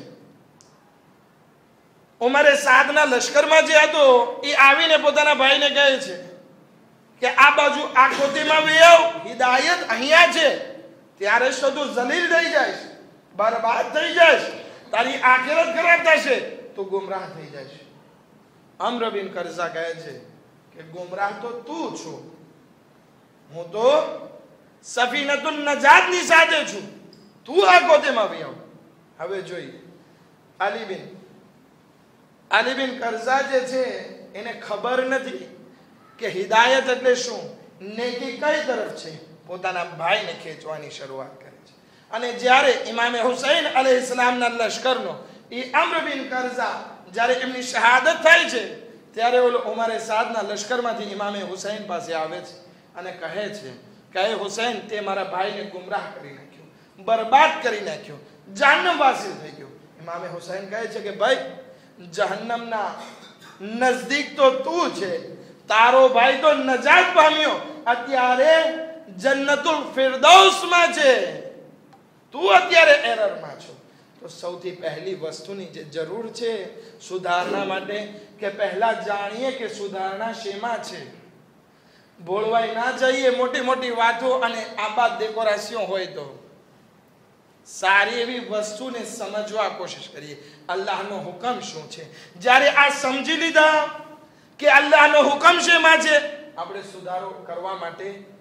ઉમરે સાદના લશ્કરમાં જે હતો એ આવીને પોતાના ભાઈને કહે છે કે આ બાજુ આ ખોતીમાં વેવ, હિદાયત અહીંયા છે. ત્યારે જ તો તું જલીલ થઈ જઈશ, બરબાદ થઈ જઈશ, તારી આખિરત ખરાબ થશે, તું ગુમરાહ થઈ જઈશ. અમ્ર બિન કરઝા કહે છે કે ગુમરાહ તો તું છો, હું તો સફીનતુન નજાતની સાથે છું, તું આ ગોતેમાં આવી આવ. હવે જોઈએ અલી બિન કરઝા જે છે એને ખબર નથી કે હિદાયત એટલે શું, નેકી કઈ તરફ છે. પોતાના ભાઈને ખેંચવાની શરૂઆત કરે છે. અને જ્યારે ઇમામે હુસૈન અલૈહિસ્સલામના લશ્કરનો એ અમ્ર બિન કરઝા જ્યારે એમની શહાદત થાય છે ત્યારે ઓલો ઉમરે સાદના લશ્કરમાંથી ઇમામે હુસૈન પાસે આવે છે અને કહે છે કે હે હુસૈન, તે મારા ભાઈને ગુમરાહ કરી નાખ્યો, બરબાદ કરી નાખ્યો, જહન્નમ વાસિલ થઈ ગયો. ઇમામે હુસૈન કહે છે કે ભાઈ જહન્નમના નજદીક તો તું છે, તારો ભાઈ તો નજાત પામ્યો, અત્યારે જન્નતુલ ફિરદૌસમાં છે, તું અત્યારે એરરમાં છો. તો સૌથી પહેલી વસ્તુની જે જરૂર છે સુધારણા માટે કે પહેલા જાણીએ કે સુધારણા શેમાં છે. બોલવાય ના જઈએ મોટી મોટી વાતો અને આબાદ ડેકોરેશન હોય તો સારી એવી વસ્તુને સમજવા કોશિશ કરીએ. અલ્લાહનો હુકમ શું છે? જ્યારે આ સમજી લીધા કે અલ્લાહનો હુકમ શેમાં છે, આપણે સુધારો કરવા માટે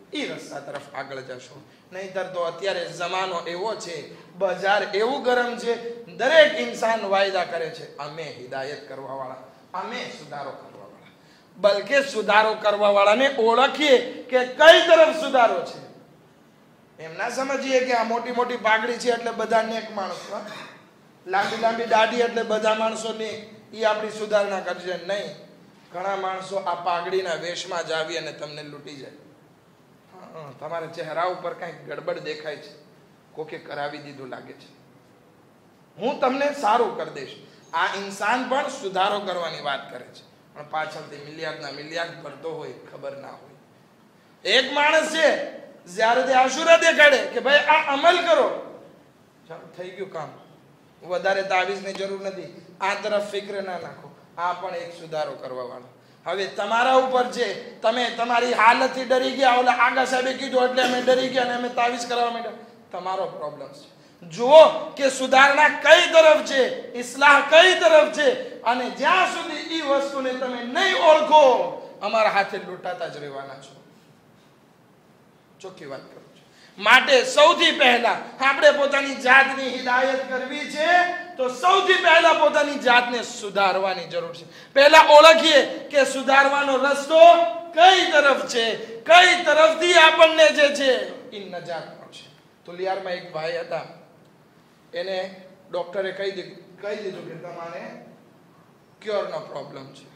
એ રસ્તા તરફ આગળ જશો. નહીંતર તો અત્યારે જમાનો એવો છે, બજાર એવું ગરમ છે, દરેક ઇન્સાન વાયદા કરે છે અમે હિદાયત કરવા વાળા, અમે સુધારો કરવા વાળા. બલકે સુધારો કરવા વાળાને ઓળખીએ કે કઈ તરફ સુધારો છે. એમ ના સમજીએ કે આ મોટી મોટી પાઘડી છે એટલે બધા નેક માણસો, લાંબી લાંબી દાઢી એટલે બધા માણસો ને એ આપણી સુધારણા કરશે. નહીં, ઘણા માણસો આ પાઘડીના વેશમાં જ આવી અને તમને લૂંટી જાય. તમારા ચહેરા ઉપર કઈક ગડબડ દેખાય છે, કોકે કરાવી દીધું લાગે છે, હું તમને સારું કરી દઈશ. આ ઇન્સાન પણ સુધારો કરવાની વાત કરે છે, પણ પાછળથી મિલિયાર્ડના મિલિયાર્ડ ભરતો હોય, ખબર ના હોય. એક માણસ છે, જ્યારે તે આશુરા દેખાડે કે ભાઈ આ અમલ કરો, ચાલો થઈ ગયું કામ, વધારે તાવીઝની જરૂર નથી, આ તરફ ફિક્ર ના નાખો. આ પણ એક સુધારો કરવા વાળો. હવે તમારા ઉપર છે, તમે તમારી હાલતથી ડરી ગયા, ઓલા આગા સાહેબે કીધું એટલે અમે ડરી ગયા અને અમે તાવીઝ કરવા માંડ્યા, તમારો પ્રોબ્લેમ છે. જુઓ કે સુધારણા કઈ તરફ છે, ઇસ્લાહ કઈ તરફ છે, અને જ્યાં સુધી એ વસ્તુને તમે નહીં ઓળખો, અમારા હાથે લૂંટાતા જ રહેવાના છો. ચોખ્ખી વાત કરું છું. માટે સૌથી પહેલા આપણે પોતાની જાતની હિદાયત કરવી છે, તો સૌથી પહેલા પોતાની જાતને સુધારવાની જરૂર છે. પહેલા ઓળખીએ કે સુધારવાનો રસ્તો કઈ તરફ છે, કઈ તરફથી આપણને જે છે એ નજાત મળશે. તુલિયારમાં એક ભાઈ હતા, એને ડોક્ટરે કહી દીધું કે તમારે ક્યોરનો પ્રોબ્લેમ છે.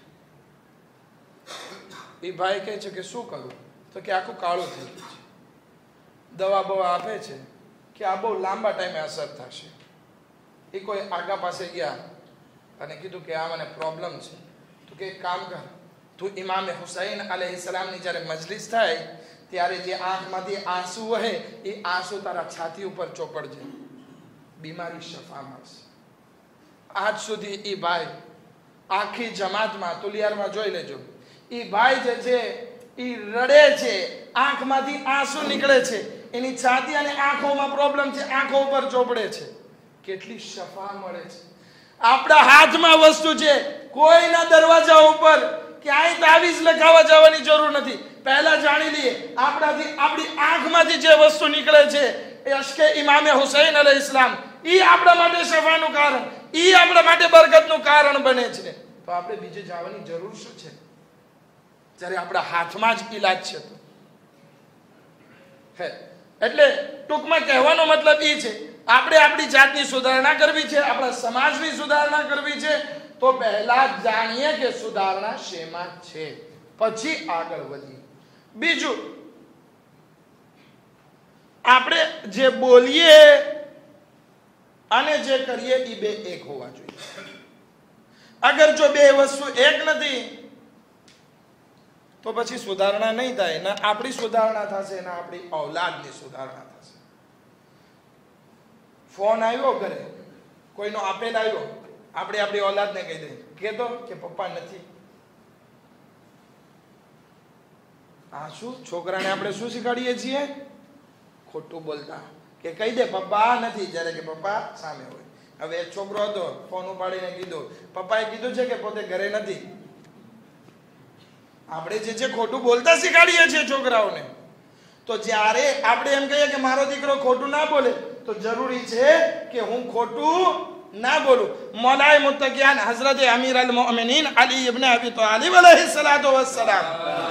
એ ભાઈ કહે છે કે શું કરું? તો કે આખું કાળું થઈ ગયું છે. દવા બવા આપે છે કે આ બહુ લાંબા ટાઈમે અસર થશે. એ કોઈ આગા પાસે ગયા અને કીધું કે આ મને પ્રોબ્લેમ છે. તો કે એક કામ કર, તું ઇમામે હુસૈન અલૈહિસ્સલામની જ્યારે મજલિસ થાય ત્યારે જે આંખમાંથી આંસુ વહે એ આંસુ તારા છાતી ઉપર ચોપડજે, બીમારી શફા મળશે. આજ સુધી એ ભાઈ આખી જમાતમાં, તુલિયારમાં જોઈ લેજો, એ ભાઈ જે છે એ રડે છે, આંખમાંથી આંસુ નીકળે છે, એની છાતી અને આંખોમાં પ્રોબ્લેમ છે, આંખો ઉપર ચોપડે છે. કેટલી શફા મળે છે. આપણા હાથમાં વસ્તુ છે, કોઈના દરવાજા ઉપર ક્યાંય તાવીઝ લખાવા જવાની જરૂર નથી. પહેલા જાણી લઈએ આપણાથી, આપણી આંખમાંથી જે વસ્તુ નીકળે છે એ અશ્કે ઇમામે હુસૈન અલૈહિસ્સલામ, એ આપણા માટે શફાનું કારણ, એ આપણા માટે બરકતનું કારણ બને છે. તો આપણે બીજે જવાની જરૂર શું છે, જ્યારે આપણા હાથમાં જ ઈલાજ છે. તો એટલે ટૂંકમાં કહેવાનો મતલબ એ છે, આપણે આપણી જાતની સુધારણા કરવી છે, આપણા સમાજની સુધારણા કરવી છે, તો પહેલા જાણીએ કે સુધારણા શેમાં છે, પછી આગળ વધીએ. બીજું, આપણે જે બોલીએ અને જે કરીએ એ બે એક હોવા જોઈએ. અગર જો બે વસ્તુ એક નથી તો પછી સુધારણા નહીં થાય. ના આપણી સુધારણા થશે, ના આપણી ઔલાદની સુધારણા થશે. ફોન આવ્યો ઘરે, કોઈનો આપેલ આવ્યો, આપણે આપણી ઔલાદને કહી દઈએ, કહેતો કે પપ્પા નથી. આ શું? છોકરાને આપણે શું શીખવાડીએ છીએ? ખોટું બોલતા. કે કહી દે પપ્પા નથી, જ્યારે કે પપ્પા સામે હોય. હવે એક છોકરો હતો, ફોન ઉપાડીને કીધું, પપ્પાએ કીધું છે કે પોતે ઘરે નથી. આપણે જે છે ખોટું બોલતા શીખવાડીએ છીએ છોકરાઓને. તો જ્યારે આપણે એમ કહીએ કે મારો દીકરો ખોટું ના બોલે, તો જરૂરી છે કે હું ખોટું ના બોલું. મૌલાએ મુત્તકિયાન હઝરત અમીર અલ મોમિનીન અલી ઇબ્ન અબી તાલિબ अलैहिस्सलातु वस्सलाम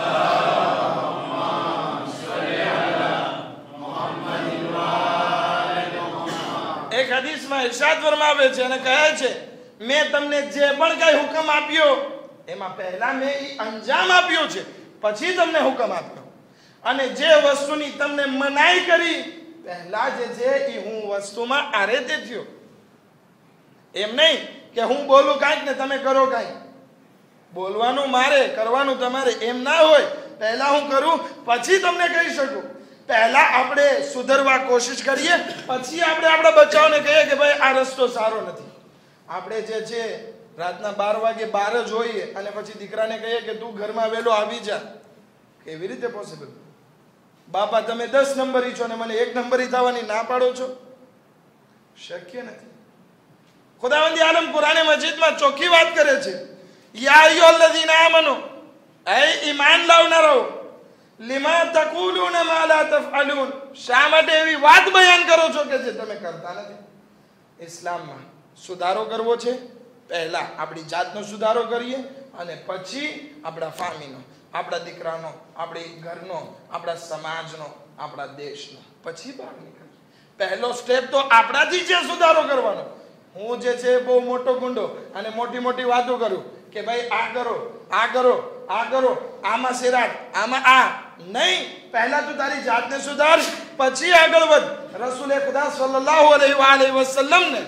એક હદીસમાં ઇરશાદ ફરમાવે છે અને કહે છે, મેં તમને જે પણ કઈ હુકમ આપ્યો એમાં પહેલા મેં એ અંજામ આપ્યો છે, પછી તમને હુકમ આપ્યો. અને જે વસ્તુની તમને મનાઈ કરી, પહેલા જે છે એ હું વસ્તુમાં આરેતે થયો. એમ નહીં કે હું બોલું કાંઈક ને તમે કરો કાંઈક. બોલવાનું મારે, કરવાનું તમારે, એમ ના હોય. પહેલા હું કરું, પછી તમને કહી શકું. પહેલા આપણે સુધરવા કોશિશ કરીએ, પછી આપણે આપણા બચ્ચાઓને કહીએ કે ભાઈ આ રસ્તો સારો નથી. આપણે જે છે રાતના 12 વાગે બહાર જ હોઈએ અને પછી દીકરાને કહીએ કે તું ઘરમાં વહેલો આવી જા. કેવી રીતે પોસિબલ? બાપા તમે 10 નંબરી છો ને મને 1 નંબરી થવાની ના પાડો છો? શક્ય નથી. ખુદાવંદી આલમ કુરાને મજીદમાં ચોખ્ખી વાત કરે છે, યા અય્યુહલ્લઝીના આમનુ, એ ઈમાન લાવનારાઓ, લિમા તકુલુના મા લા તફઅલુન, શા માટે એવી વાત બયાન કરો છો કે જે તમે કરતા નથી? ઇસ્લામમાં સુધારો કરવો છે, પહેલા આપણી જાતનો સુધારો કરીએ અને પછી આપણા ફામીનો, આપણા દીકરાનો, આપણી ઘરનો, આપણા સમાજનો, આપણા દેશનો, પછી બહાર નીકળીએ. પહેલો સ્ટેપ તો આપણાથી છે સુધારો કરવાનો. હું જે છે બહુ મોટો ગુંડો અને મોટી મોટી વાતો કરું કે ભાઈ આ કરો, આ કરો, આ કરો, આમાં સિરાટ, આમાં આ નહીં. પહેલા તું તારી જાતને સુધાર, પછી આગળ વધ. રસૂલે ખુદા સલ્લલ્લાહુ અલૈહિ વસલ્લમ ને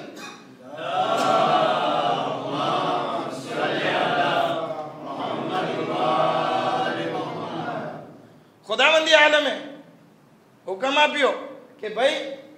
ખુદાવંદી આલમે હુકમ આપ્યો કે ભાઈ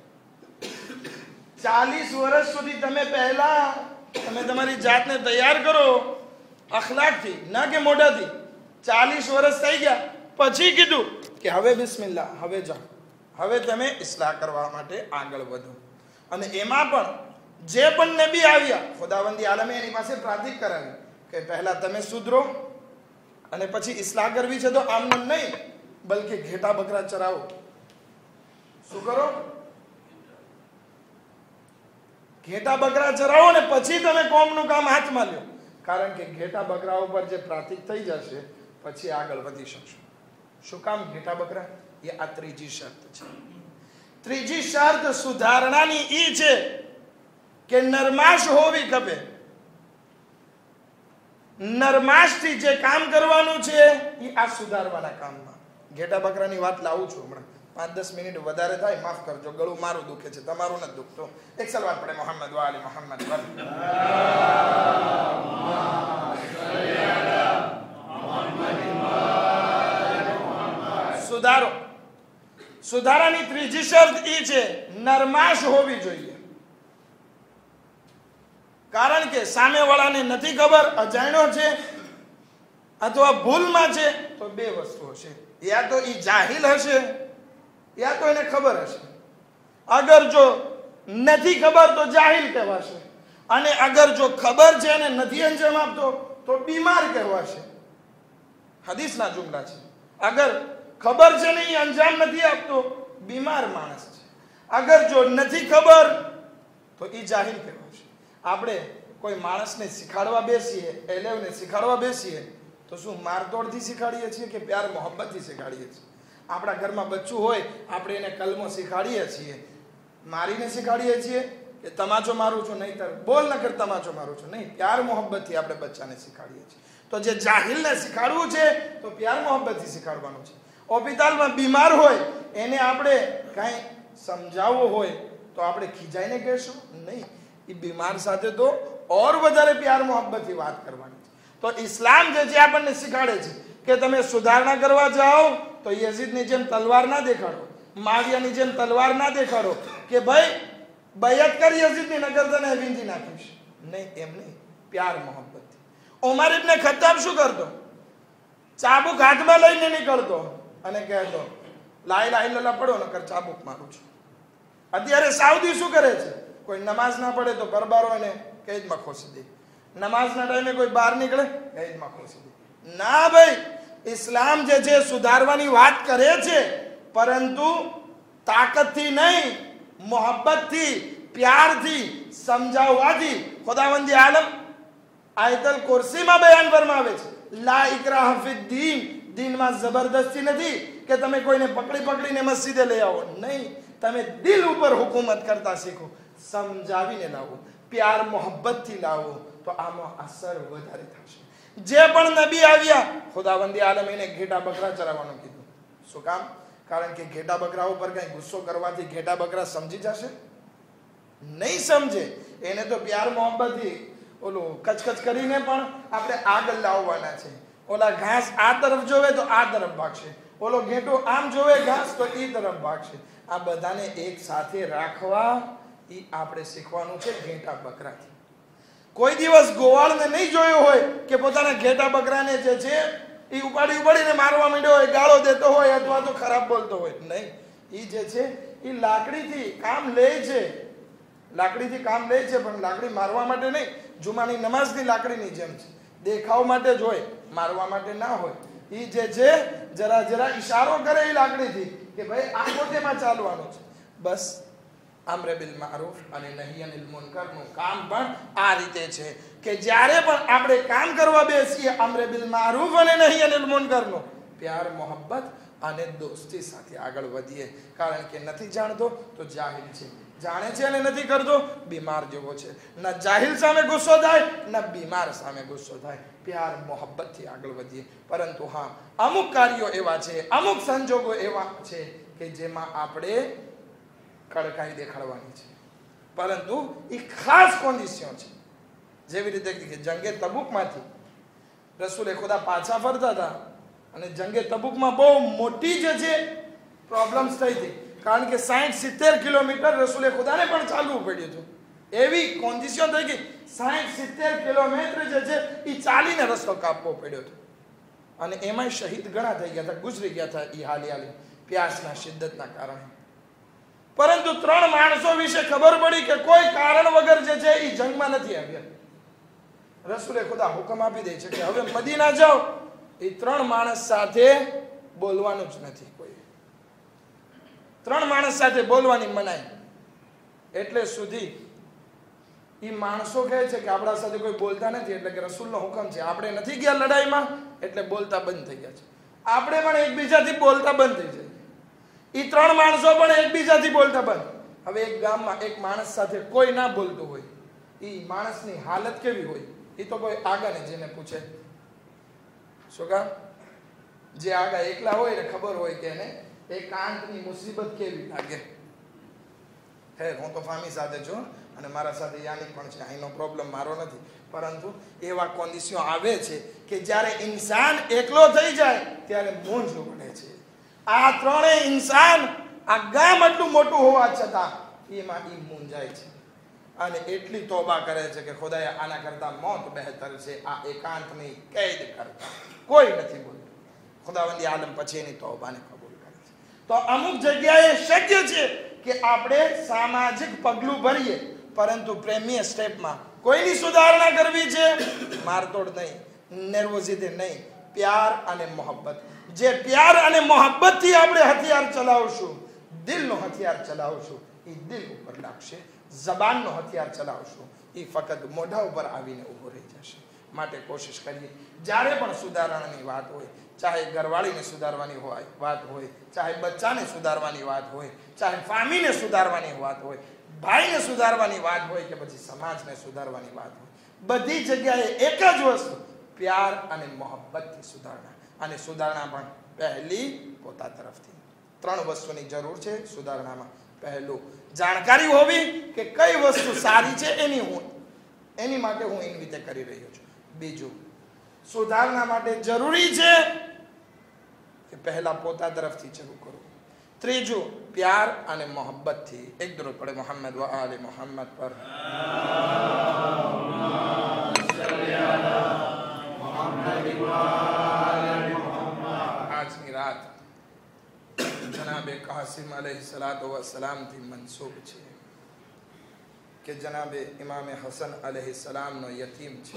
40 વર્ષ સુધી તમે પહેલા તમારી જાતને તૈયાર કરો અખલાકથી, ના કે મોઢાથી. 40 વર્ષ થઈ ગયા પછી કીધું કે હવે બિસ્મિલ્લાહ, હવે જાઓ, હવે તમે ઇસ્લાહ કરવા માટે આગળ વધો. અને એમાં પણ જે પણ નબી આવ્યા ખુદાવંદી આલમે એની પાસે પ્રાર્થના કરાવી કે પહેલા તમે સુધરો અને પછી ઇસ્લાહ કરવી છે તો આમ નહીં, બલકે ઘેટા બકરા ચરાવો. શું કરો? ઘેટા બકરા ચરાવો ને પછી તમે કોમનું કામ હાથમાં લ્યો. કારણ કે ઘેટા બકરા ઉપર જે પ્રાતિક થઈ જશે પછી આગળ વધી શકશો. શું કામ ઘેટા બકરા? એ આ ત્રીજી શરત છે. ત્રીજી શરત સુધારણાની ઈ છે કે નરમાશ હોવી ખપે. નરમાશથી જે કામ કરવાનું છે એ આ સુધારવાના કામમાં. ઘેટા બકરાની વાત લાવું છું હમણાં. 5-10 મિનિટ વધારે થાય માફ કરજો, ગળું મારું દુખે છે, તમારું નથી દુખતો. એક સલવાત પડે મોહમ્મદ વાલી મોહમ્મદ. સુધારો. સુધારાની ત્રીજી શરત એ છે નરમાશ હોવી જોઈએ. કારણ કે સામેવાળાને નથી ખબર, અજાણ્યો છે અથવા ભૂલમાં છે તો બે વસ્તુ હશે. યા તો એ જાહિલ હશે, યા તો એને ખબર હશે. અગર જો નથી ખબર તો જાહિલ કહેવાશે, અને અગર જો ખબર છે અને નથી અંજામ આપતો તો બીમાર કહેવાશે. હદીસના જુમલા છે. અગર ખબર છે ને એ અંજામ નથી આપતો, બીમાર માણસ છે. અગર જો નથી ખબર તો એ જાહિલ કહેવાશે. આપણે કોઈ માણસને શીખાડવા બેસીએ, એલેવને શીખાડવા બેસીએ તો શું મારતોડથી શીખાડીએ છીએ કે પ્યાર મોહબ્બતથી શીખાડીએ છીએ? આપણા ઘરમાં બચ્ચું હોય આપણે એને કલમો શીખાડીએ છીએ, મારીને શીખાડીએ છીએ કે તમાચો મારું છું, નહીં બોલ ન કર તમાચો મારું છું, નહીં, પ્યાર મોહબ્બતથી આપણે બચ્ચાને શીખાડીએ છીએ. તો જે જાહિલને શીખાડવું છે તો પ્યાર મોહબ્બતથી શીખાડવાનું છે. હોસ્પિટલમાં બીમાર હોય એને આપણે કાંઈ સમજાવવું હોય તો આપણે ખીજાઈને કહેશું નહીં. એ બીમાર સાથે તો ઓર વધારે પ્યાર મોહબ્બતથી વાત કરવાની છે. તો ઇસ્લામ જે છે આપણને શીખાડે છે કે તમે સુધારણા કરવા જાઓ તો યઝીદની જેમ તલવાર ના દેખાડો, માવિયાની જેમ તલવાર ના દેખાડો કે ભાઈ બયત કર યઝીદની, નગર તને વીંધી નાખીશ. નહીં, એમ નહીં, પ્યાર મોહબ્બતથી. ઉમર ઇબ્ન ખત્તાબ શું કરતો? ચાબુક હાથમાં લઈને નીકળતો અને કહેતો લા ઇલાહા ઇલ્લલ્લાહ પડો નકર ચાબુક મારું છું. અત્યારે સાઉદી શું કરે છે? કોઈ નમાઝ ના પડે તો બરબારો એને કેદમાં ખોસી દે. નમાઝના ટાઈમે કોઈ બહાર નીકળે કેદમાં ખોસી દે. ના ભાઈ, ઇસ્લામ જે છે સુધારવાની વાત કરે છે, પરંતુ તાકાતથી નહીં, મોહબ્બતથી, પ્યારથી, સમજાવવાથી. ખુદાવંદી આલમ આયતલ કુરસીમાં બયાન ફરમાવે છે લા ઇકરાહ ફિદ્દીન, દીનમાં જબરદસ્તી નથી કે તમે કોઈને પકડીને મસ્જિદે લઈ આવો. નહીં, તમે દિલ ઉપર હુકુમત કરતા શીખો, સમજાવીને લાવો, પ્યાર મોહબ્બતથી લાવો તો આમાં અસર વધારે થશે. જે પણ નબી આવ્યા ખુદાવંદી આલમ એને ઘેટા બકરા ચરાવવાનું કીધું. શું કામ? કારણ કે ઘેટા બકરા ઉપર કઈ ગુસ્સો કરવાથી ઘેટા બકરા સમજી જશે? નહીં સમજે. એને તો પ્યાર મોહબ્બતથી ઓલું કચકચ કરીને પણ આપણે આગળ લાવવાના છે. ઓલા ઘાસ આ તરફ જોવે તો આ તરફ ભાગશે, ઓલો ઘેટો આમ જોવે ઘાસ તો એ તરફ ભાગશે. આ બધાને એક સાથે રાખવા એ આપણે શીખવાનું છે ઘેટા બકરાથી. કોઈ દિવસ ગોવાળને નહીં જોયો હોય કે પોતાના ઘેટા બકરાને જે છે એ ઉપાડીને મારવા માંડ્યો હોય, ગાળો દેતો હોય અથવા તો ખરાબ બોલતો હોય. નહીં, એ જે છે એ લાકડીથી કામ લે છે, લાકડીથી કામ લે છે, પણ લાકડી મારવા માટે નહીં. જુમાની નમાઝની લાકડીની જેમ છે, દેખાવ માટે જ હોય, મારવા માટે ના હોય. એ ઈ જે છે જરા જરા ઈશારો કરે એ લાકડીથી કે ભાઈ આ કોટેમાં ચાલવાનું છે. બસ આમરે બિલ મારૂફ અને નહી અનિલ મુનકરનું કામ પણ આ રીતે છે કે જ્યારે પણ આપણે કામ કરવા બેસીએ આમરે બિલ મારૂફ અને નહી અનિલ મુનકરનું પ્યાર મોહબ્બત અને દોસ્તી સાથે આગળ વધીએ. કારણ કે નથી જાણતો તો જાહિલ છે, જાણે છે અને નથી કરતો બીમાર જેવો છે. ન જાહિલ સામે ગુસ્સો થાય ન બીમાર સામે ગુસ્સો થાય. પ્યાર મોહબ્બતથી આગળ વધીએ. પરંતુ હા, અમુક કાર્યો એવા છે, અમુક સંજોગો એવા છે કે જેમાં આપણે કડકાઈ દેખાડવાની છે, પરંતુ એ ખાસ કન્ડિશન છે. જેવી રીતે કે જંગે તબુકમાંથી રસૂલે ખુદા પાછા ફરતા હતા અને જંગે તબુકમાં બહુ મોટી જે છે પ્રોબ્લેમ્સ થઈ હતી. કારણ કે 60-70 કિલોમીટર રસૂલે ખુદાને પણ ચાલવું પડ્યું હતું. એવી કન્ડિશન થઈ ગઈ 60-70 કિલોમીટર જે છે એ ચાલીને રસ્તો કાપવો પડ્યો હતો. અને એમાંય શહીદ ઘણા થઈ ગયા હતા, ગુજરી ગયા હતા એ હાલી પ્યાસના શિદ્દતના કારણે. પરંતુ 3 માણસો વિશે ખબર પડી કે કોઈ કારણ વગર જે છે એ જંગમાં નથી આવ્યા. રસૂલે ખુદા હુકમ આપી દે છે કે હવે મદીના જાઓ. એ 3 માણસ સાથે બોલવાનું જ નથી. કોઈ 3 માણસ સાથે બોલવાની મનાઈ. એટલે સુધી એ માણસો કહે છે કે આપણા સાથે કોઈ બોલતા નથી, એટલે કે રસૂલનો હુકમ છે. આપણે નથી ગયા લડાઈમાં એટલે બોલતા બંધ થઈ ગયા છે. આપણે પણ એકબીજાથી બોલતા બંધ થઈ જાય. એ 3 માણસો પણ એકબીજાથી બોલતા બંધ. હવે એક ગામમાં એક માણસ સાથે કોઈ ના બોલતું હોય, એ માણસની હાલત કેવી હોય એ તો કોઈ આગળ જેને પૂછે. શું કામ? જે આગળ એકલા હોય ને ખબર હોય કે એને એકાંતની મુસીબત કેવી લાગે. હે, હું તો ફામી સાથે છું અને મારા સાથે યાની પણ છે, અહીંનો પ્રોબ્લેમ મારો નથી. પરંતુ એવા કન્ડિશન આવે છે કે જ્યારે ઇન્સાન એકલો થઈ જાય ત્યારે મૂંઝ પડે છે. આ 3 ઇન્સાન આ ગામ આટલું મોટું હોવા છતાં એમાં ઈ મૂંઝાય છે અને એટલી તોબા કરે છે કે ખુદાએ આના કરતા મોત બહેતર છે આ એકાંતની કેદ કરતા. કોઈ નથી બોલતું. ખુદાવંદી આલમ પછી એની તોબાને કબૂલ કરે છે. તો અમુક જગ્યાએ શક્ય છે કે આપણે સામાજિક પગલું ભરીએ, પરંતુ પ્રેમીય સ્ટેપમાં કોઈની સુધારણા કરવી છે. મારતોડ નહીં, નર્વોસિટી નહીં, પ્યાર અને મોહબ્બત. જે પ્યાર અને મોહબ્બતથી આપણે હથિયાર ચલાવશું, દિલનો હથિયાર ચલાવશું, એ દિલ ઉપર લાગશે. જબાનનો હથિયાર ચલાવશું એ ફક્ત મોઢા ઉપર આવીને ઊભો રહી જશે. માટે કોશિશ કરીએ જ્યારે પણ સુધારણાની વાત હોય, ચાહે ઘરવાળીને સુધારવાની વાત હોય, ચાહે બચ્ચાને સુધારવાની વાત હોય, ચાહે ફામીને સુધારવાની વાત હોય, ભાઈને સુધારવાની વાત હોય કે પછી સમાજને સુધારવાની વાત હોય, બધી જગ્યાએ એક જ વસ્તુ પ્યાર અને મોહબ્બતથી સુધારણા. અને સુધારણા પણ પહેલી પોતા તરફથી. 3 વસ્તુની જરૂર છે સુધારણામાં. પહેલું, જાણકારી હોવી કે કઈ વસ્તુ સારી છે એની માટે હું એની રીતે કરી રહ્યો છું. બીજું, સુધારણા માટે જરૂરી છે કે પહેલા પોતા તરફથી શરૂ કરવું. ત્રીજું, પ્યાર અને મોહબ્બતથી. એક દરૂદ પડે મોહમ્મદ વ આલે મોહમ્મદ પર. આજની રાત જનાબે કાસિમ અલૈહિસ્સલાતુ વસ્સલામથી મનસૂબ છે કે જનાબે ઇમામ હસન અલૈહિસ્સલામનો યતીમ છે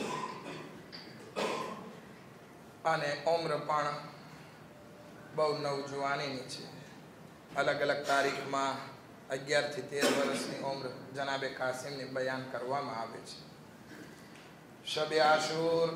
અને ઉમ્ર પણ બહુ નવજવાનીની છે. અલગ અલગ તારીખમાં 11 થી 13 વર્ષની ઉંમર જનાબે કાસિમની બયાન કરવામાં આવે છે. શબે આશુર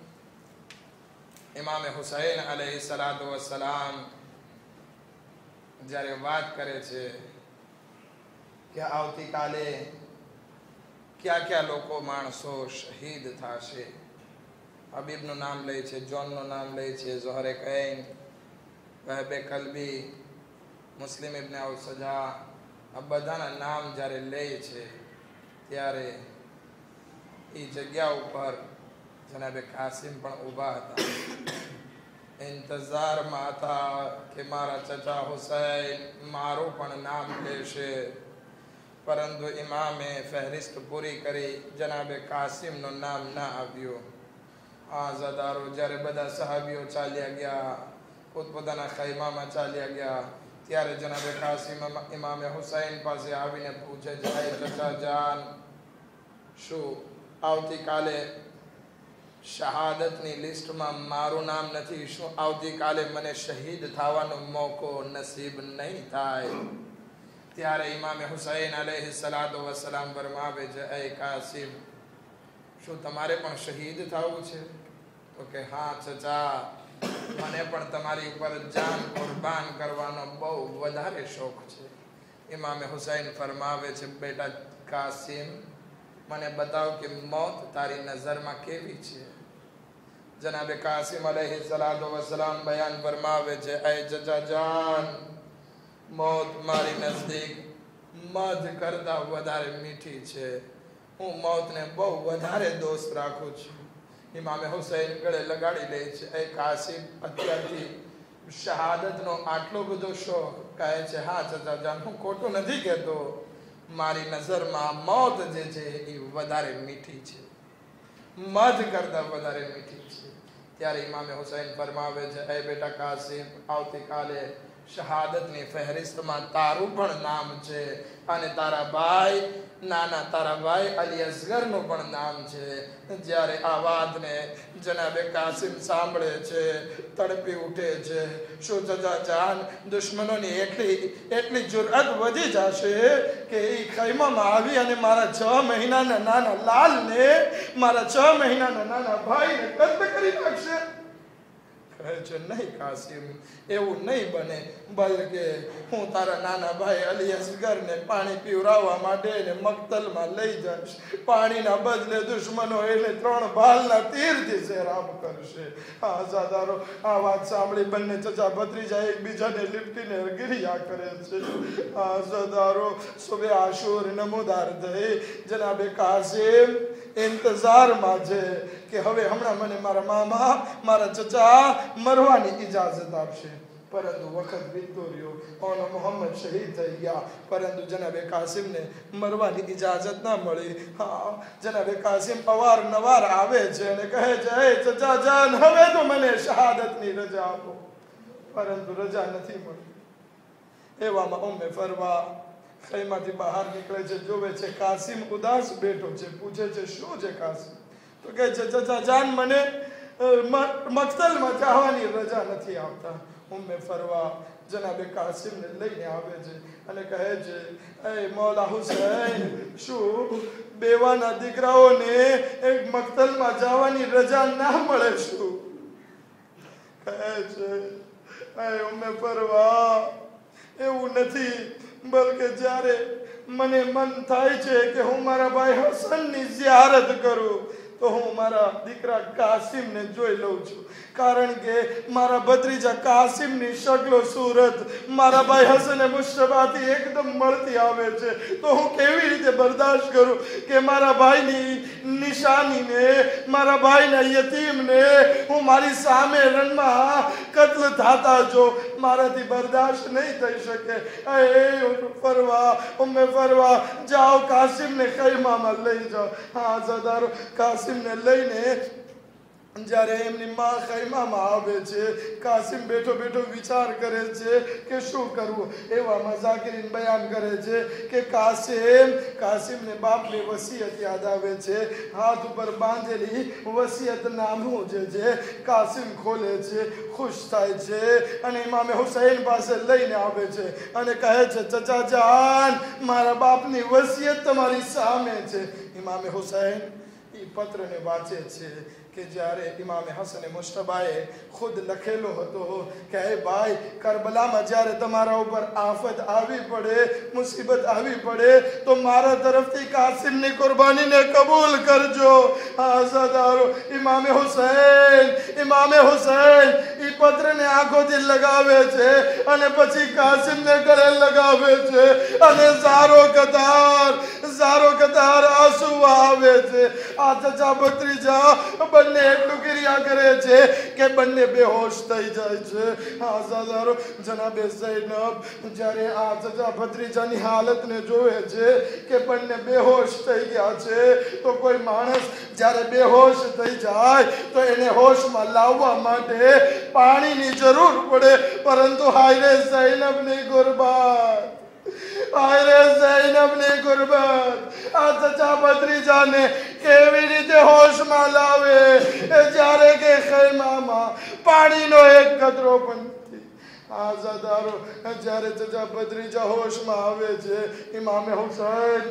ઇમામ હુસૈન અલૈહિસ્સલાતુ વસ્સલામ જ્યારે વાત કરે છે કે આવતીકાલે કયા લોકો માણસો શહીદ થશે. હબીબનું નામ લે છે, જોનનું નામ લે છે, ઝોહરે કૈન, વહબે કલ્બી, મુસ્લિમ ઇબ્ન અવસજા, આ બધાના નામ જ્યારે લે છે ત્યારે એ જગ્યા ઉપર જનાબે કાસિમ પણ ઊભા હતા. ઇંતજારમાં હતા કે મારા ચચા હુસૈન મારું પણ નામ લેશે. પરંતુ ઇમામે ફહેરિસ્ત પૂરી કરી, જનાબે કાસિમનું નામ ના આવ્યું. આઝાદારો જ્યારે બધા સહાબીઓ ચાલ્યા ગયા, પોતપોતાના ખૈમામાં ચાલ્યા ગયા, ત્યારે જનાબે કાસિમ ઇમામે હુસૈન પાસે આવીને પૂછે છે, ચચા જાન, શું આવતીકાલે શહાદતની લિસ્ટમાં મારું નામ નથી. શું આવતીકાલે મને શહીદ થવાનો મોકો નસીબ નહીં થાય? ત્યારે ઇમામે હુસૈન અલૈહિસ્સલાતુ વસ્સલામ ફરમાવે છે, એ કાસિમ, શું તમારે પણ શહીદ થવું છે? તો કે હા ચચા, મને પણ તમારી ઉપર જાન કુરબાન કરવાનો બહુ વધારે શોખ છે. ઇમામે હુસૈન ફરમાવે છે, બેટા કાસિમ, મને બતાવ કે મોત તારી નજરમાં કેવી છે? જનાબે કાસિમ અલૈહિસ્સલાતુ વસ્સલામ બયાન ફરમાવે છે, એ ચચા જાન, મોત મારી નજદીક મધ કરતા વધારે મીઠી છે. હું મોતને બહુ વધારે દોસ્ત રાખું છું. ઇમામે હુસૈન ગળે લગાડી લે છે, એ કાસિમ, અત્યારથી શહાદતનો આટલો બધો શોખ? કહે છે, હા ચચા જાન, હું ખોટું નથી કહેતો. મારી નજરમાં મોત જે છે એ વધારે મીઠી છે, મધ કરતા વધારે મીઠી છે. ત્યારે ઇમામે હુસૈન ફરમાવે છે, એ બેટા કાસિમ, આવતીકાલે શહાદતની ફહેરિસ્તમાં તારું પણ નામ છે અને તારા ભાઈ, નાના તારા ભાઈ અલી અસગરનું પણ નામ છે. જ્યારે આ વાતને જનાબે કાસિમ સાંભળે છે, તડપી ઉઠે છે. શું ચચા જાન, દુશ્મનોની એટલી જુરઅત વધી જશે કે એ ખૈમામાં આવી અને મારા 6 મહિનાના નાના લાલને, મારા 6 મહિનાના નાના ભાઈને કત્લ કરી નાખશે? કહે છે, નહીં કાસિમ, એવું નહીં બને. બલકે હું તારા નાના ભાઈ અલી અસગરને પાણી પીવડાવવા માટે એને મક્તલમાં લઈ જઈશ. પાણીના બદલે દુશ્મનો એને 3 ભાલના તીરથી સહેરાબ કરશે. આઝાદારો, આ વાત સાંભળી બંને ચચા ભત્રીજા એકબીજાને લીપટીને ગિરિયા કરે છે. આઝાદારો, સુબે આશુર નમોદાર થઈ જનાબે કાસિમ ઇંતજારમાં છે કે હવે હમણાં મને મારા મામા, મારા ચચા મરવાની ઇજાજત આપશે. પરંતુ વખત વીતતો રહ્યો, ઓનો મોહમ્મદ શહીદ થઈ ગયા, પરંતુ જનાબે કાસિમને મરવાની ઇજાજત ના મળી. હા, જનાબે કાસિમ અવારનવાર આવે છે અને કહે છે, હે ચચા જાન, હવે તો મને શહાદતની રજા આપો. પરંતુ રજા નથી મળી. એવામાં ઉમ્મે ફરવા ખૈમાથી બહાર નીકળે છે, જોવે છે કાસિમ ઉદાસ બેઠો છે. પૂછે છે, શું છે કાસિમ? તો કહે છે, ચચા જાન, મને મક્તલમાં જવાની રજા નથી આપતા. ઉમ્મે ફરવા જનાબે કાસિમને લઈને આવે છે અને કહે છે, એ મૌલા હુસૈન, શું બેવાના દીકરાઓને એક મક્તલમાં જવાની રજા ના મળે? શું? કહે છે, એ ઉમ્મે ફરવા, એવું નથી, બલકે જ્યારે મને મન થાય છે કે હું મારા ભાઈ હસનની ઝિયારત કરું તો હું મારા દીકરા કાસિમને જોઈ લઉં છું. કારણ કે મારા ભત્રીજા કાસિમની શક્લો સૂરત મારા ભાઈ હસને મુશ્તબાથી એકદમ મળતી આવે છે. તો હું કેવી રીતે બરદાશ્ત કરું કે મારા ભાઈની નિશાનીને, મારા ભાઈના યતીમને હું મારી સામે રણમાં કત્લ થતા જો મારાથી બરદાશ્ત નહીં થઈ શકે. ઉમ્મે ફરવા, જાઓ કાસિમને ખૈમામાં લઈ જાઓ. હા ઝદારો, કાસિમને લઈને જ્યારે એમની માં ખૈમામાં આવે છે, કાસિમ બેઠો બેઠો વિચાર કરે છે કે શું કરવું. એવામાં ઝાકિરીન બયાન કરે છે કે કાસિમને બાપની વસિયત યાદ આવે છે. હાથ ઉપર બાંધેલી વસિયતનામું જે છે કાસિમ ખોલે છે, ખુશ થાય છે અને ઇમામે હુસૈન પાસે લઈને આવે છે અને કહે છે, ચચા જાન, મારા બાપની વસિયત તમારી સામે છે. ઇમામે હુસૈન એ પત્રને વાંચે છે કે જ્યારે ઇમામે હસને મુશ્તબાએ ખુદ લખેલો હતો કે હે ભાઈ, કરબલામાં જ્યારે તમારા ઉપર આફત આવી પડે, મુસીબત આવી પડે તો મારા તરફથી કાસિમની કુરબાનીને કબૂલ કરજો. આઝાદારો, ઇમામે હુસૈન એ પત્રને આંખોથી લગાવે છે અને પછી કાસિમને ગળે લગાવે છે અને ઝારો કતાર આંસુ આવે છે. આ ચચા ભત્રીજા બંને એટલું ક્રિયા કરે છે કે બંને બેહોશ થઈ જાય છે. આઝાદારો, જનાબે ઝૈનબ જ્યારે આ ચચા ભત્રીજાની હાલતને જોવે છે કે બંને બેહોશ થઈ ગયા છે, તો કોઈ માણસ જ્યારે બેહોશ થઈ જાય તો એને હોશમાં લાવવા માટે પાણીની જરૂર પડે, પરંતુ હાયરે ઝૈનબની કુરબાન, અરે ઝૈનબની ગુરબત આ ચચા ભત્રીજાને કેવી રીતે હોશમાં લાવે જ્યારે કે ખૈમામાં પાણીનો એક કતરો પણ નથી. આઝાદારો જ્યારે ચચા ભત્રીજા હોશમાં આવે છે, ઇમામે હુસૈન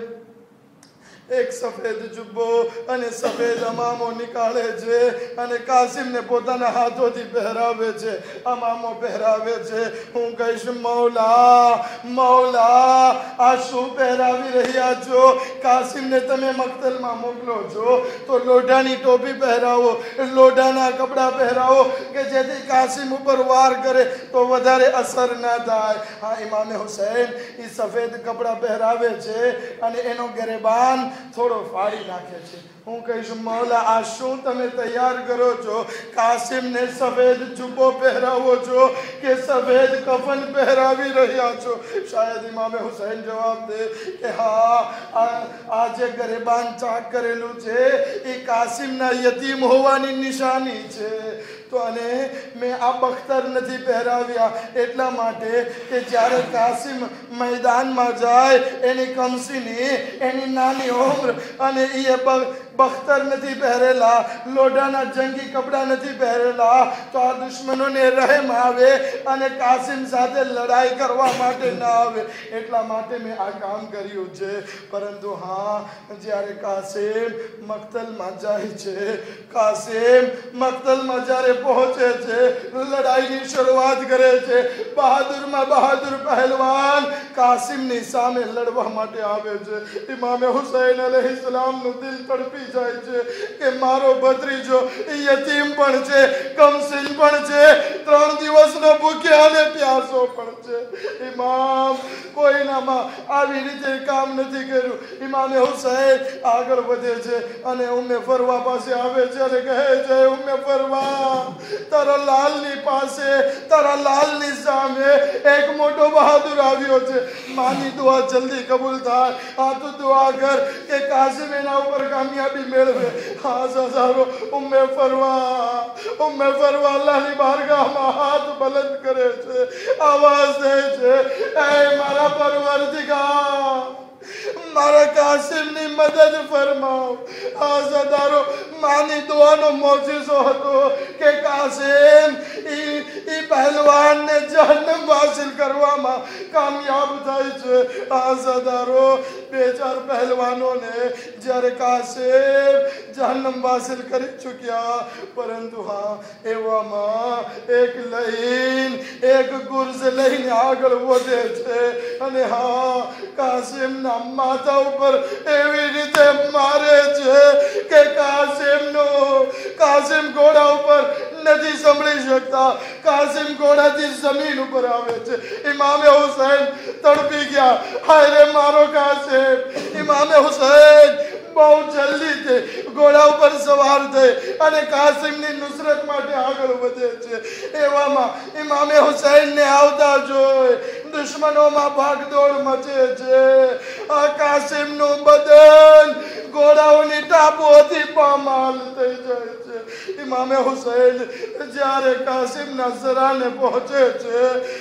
એક સફેદ જુબ્બો અને સફેદ અમામો નીકાળે છે અને કાસિમને પોતાના હાથોથી પહેરાવે છે, અમામો પહેરાવે છે. હું કહીશ, મૌલા મૌલા, આ શું પહેરાવી રહ્યા છો? કાસિમને તમે મક્તલમાં મોકલો છો તો લોઢાની ટોપી પહેરાવો, લોઢાના કપડાં પહેરાવો કે જેથી કાસિમ ઉપર વાર કરે તો વધારે અસર ના થાય. હા, ઇમામે હુસૈન એ સફેદ કપડાં પહેરાવે છે અને એનો ગરેબાન થોડો ફાડી નાખે છે. હું કહીશ, મૌલા આ શું તમે તૈયાર કરો છો? કાસિમને સફેદ જુબ્બો પહેરાવો છો કે સફેદ કફન પહેરાવી રહ્યા છો? શાયદ ઇમામે હુસૈન જવાબ દે કે હા, આ જે ગરેબાન ચાક કરેલું છે એ કાસિમના યતીમ હોવાની નિશાની છે. તો અને મેં આ બખ્તર નથી પહેરાવ્યા એટલા માટે કે જ્યારે કાસિમ મેદાનમાં જાય એની કમસીની એની નાની ઉંમર અને એ બખ્તર નથી પહેરેલા, લોઢાના જંગી કપડાં નથી પહેરેલા તો આ દુશ્મનોને રહેમ આવે અને કાસિમ સાથે લડાઈ કરવા માટે ના આવે. એટલા માટે મેં આ કામ કર્યું છે. પરંતુ હા, જ્યારે કાસિમ મક્તલમાં જાય છે, કાસિમ મક્તલમાં જ્યારે પહોંચે છે, લડાઈની શરૂઆત કરે છે, બહાદુરમાં બહાદુર પહેલવાન કાસિમની સામે લડવા માટે આવે છે. ઇમામે હુસૈન અલૈહિસ્સલામનું દિલ તડપી જાય છે કે મારો ભત્રીજો યતીમ પણ છે, કમસીન પણ છે, 3 દિવસનો ભૂખ્યા અને પ્યાસો પણ છે. ઇમામ કોઈનામાં આવી રીતે કામ નથી કર્યું. ઇમામે હુસૈન આગળ વધે છે અને ઉમ્મે ફરવા પાસે આવે છે અને કહે છે, ઉમ્મે ફરવા, તારા લાલની પાસે, તારા લાલની સામે એક મોટો બહાદુર આવ્યો છે. માની દુઆ જલ્દી કબૂલ થાય. આ તું દુઆ કર કે કાસિમ એના ઉપર કામયાબી મેળવે. હા સજારો, ઉમ્મે ફરવા અલ્લાહની બારગાહમાં હાથ બલંદ કરે છે, આવાજ દે છે, એ મારા પરવરદિગાર, મારા કાસિમની મદદ ફરમાવ. આઝાદારો, માની દુઆનો મોજિઝો હતો કે કાસિમ ઈ પહેલવાનને જહન્નમ હાસિલ કરવામાં કામયાબ થાય છે. આઝાદારો, 2-4 પહેલવાનોને જ્યારે કાસિમ જહન્નમ હાસિલ કરી ચૂક્યા, પરંતુ હા એવામાં એક ગુર્ઝ લઈને આગળ વધે છે અને હા કાસિમના માથા ઉપર એવી રીતે મારે છે કે કાસિમ ઘોડા ઉપર નથી સંભળી શકતા. કાસિમ ઘોડાથી જમીન ઉપર આવે છે. ઇમામે હુસૈન તડપી ગયા. હાય રે મારો કાસિમ. ઇમામે હુસૈન બહુ જલ્દીથી ઘોડા ઉપર સવાર થઈ અને કાસિમની નુસરત માટે આગળ વધે છે. એવામાં ઇમામે હુસૈનને આવતા જોઈ દુશ્મનોમાં ભાગદોડ મચે છે. આ કાસિમનું બદન ઘોડાઓની ટાપુઓથી પામાલ થઈ જાય છે. ઇમામે હુસૈન જ્યારે કાસિમના ઝરાને પહોંચે છે,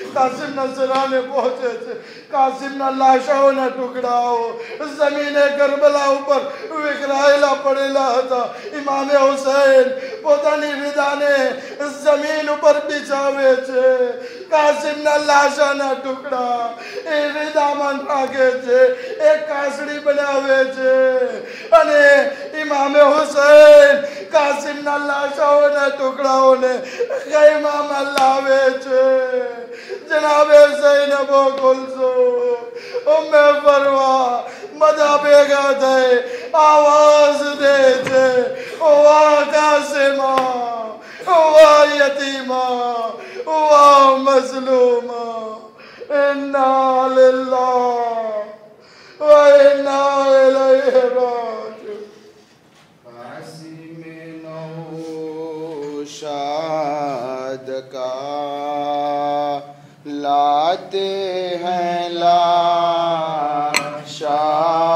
કાસિમના લાશાઓના ટુકડાઓ જમીને કરબલા ઉપર વિખરાયેલા પડેલા હતા. ઇમામે હુસૈન પોતાની વિદાને જમીન ઉપર બિછાવે છે. કાસિમના લાશાના ટુકડા એ વિદામાં રાખે છે, એક કાસડી બનાવે છે અને ઇમામે હુસૈન કાસિમના લાશાઓના ટુકડાઓને ખૈમામાં લાવે છે. જનાબે ઝૈનબો કુલસુમ, ઉમ્મે ફરવા બધા ભેગા થઈ આવાજ દે છે, વા કાસિમા, વા યતીમા, વા મઝલૂમા, ઇન્ના લિલ્લાહ વા ઇન્ના ઇલૈહિ રાજીઉન. કાસિમે नौशाद का लाते हैं लाशा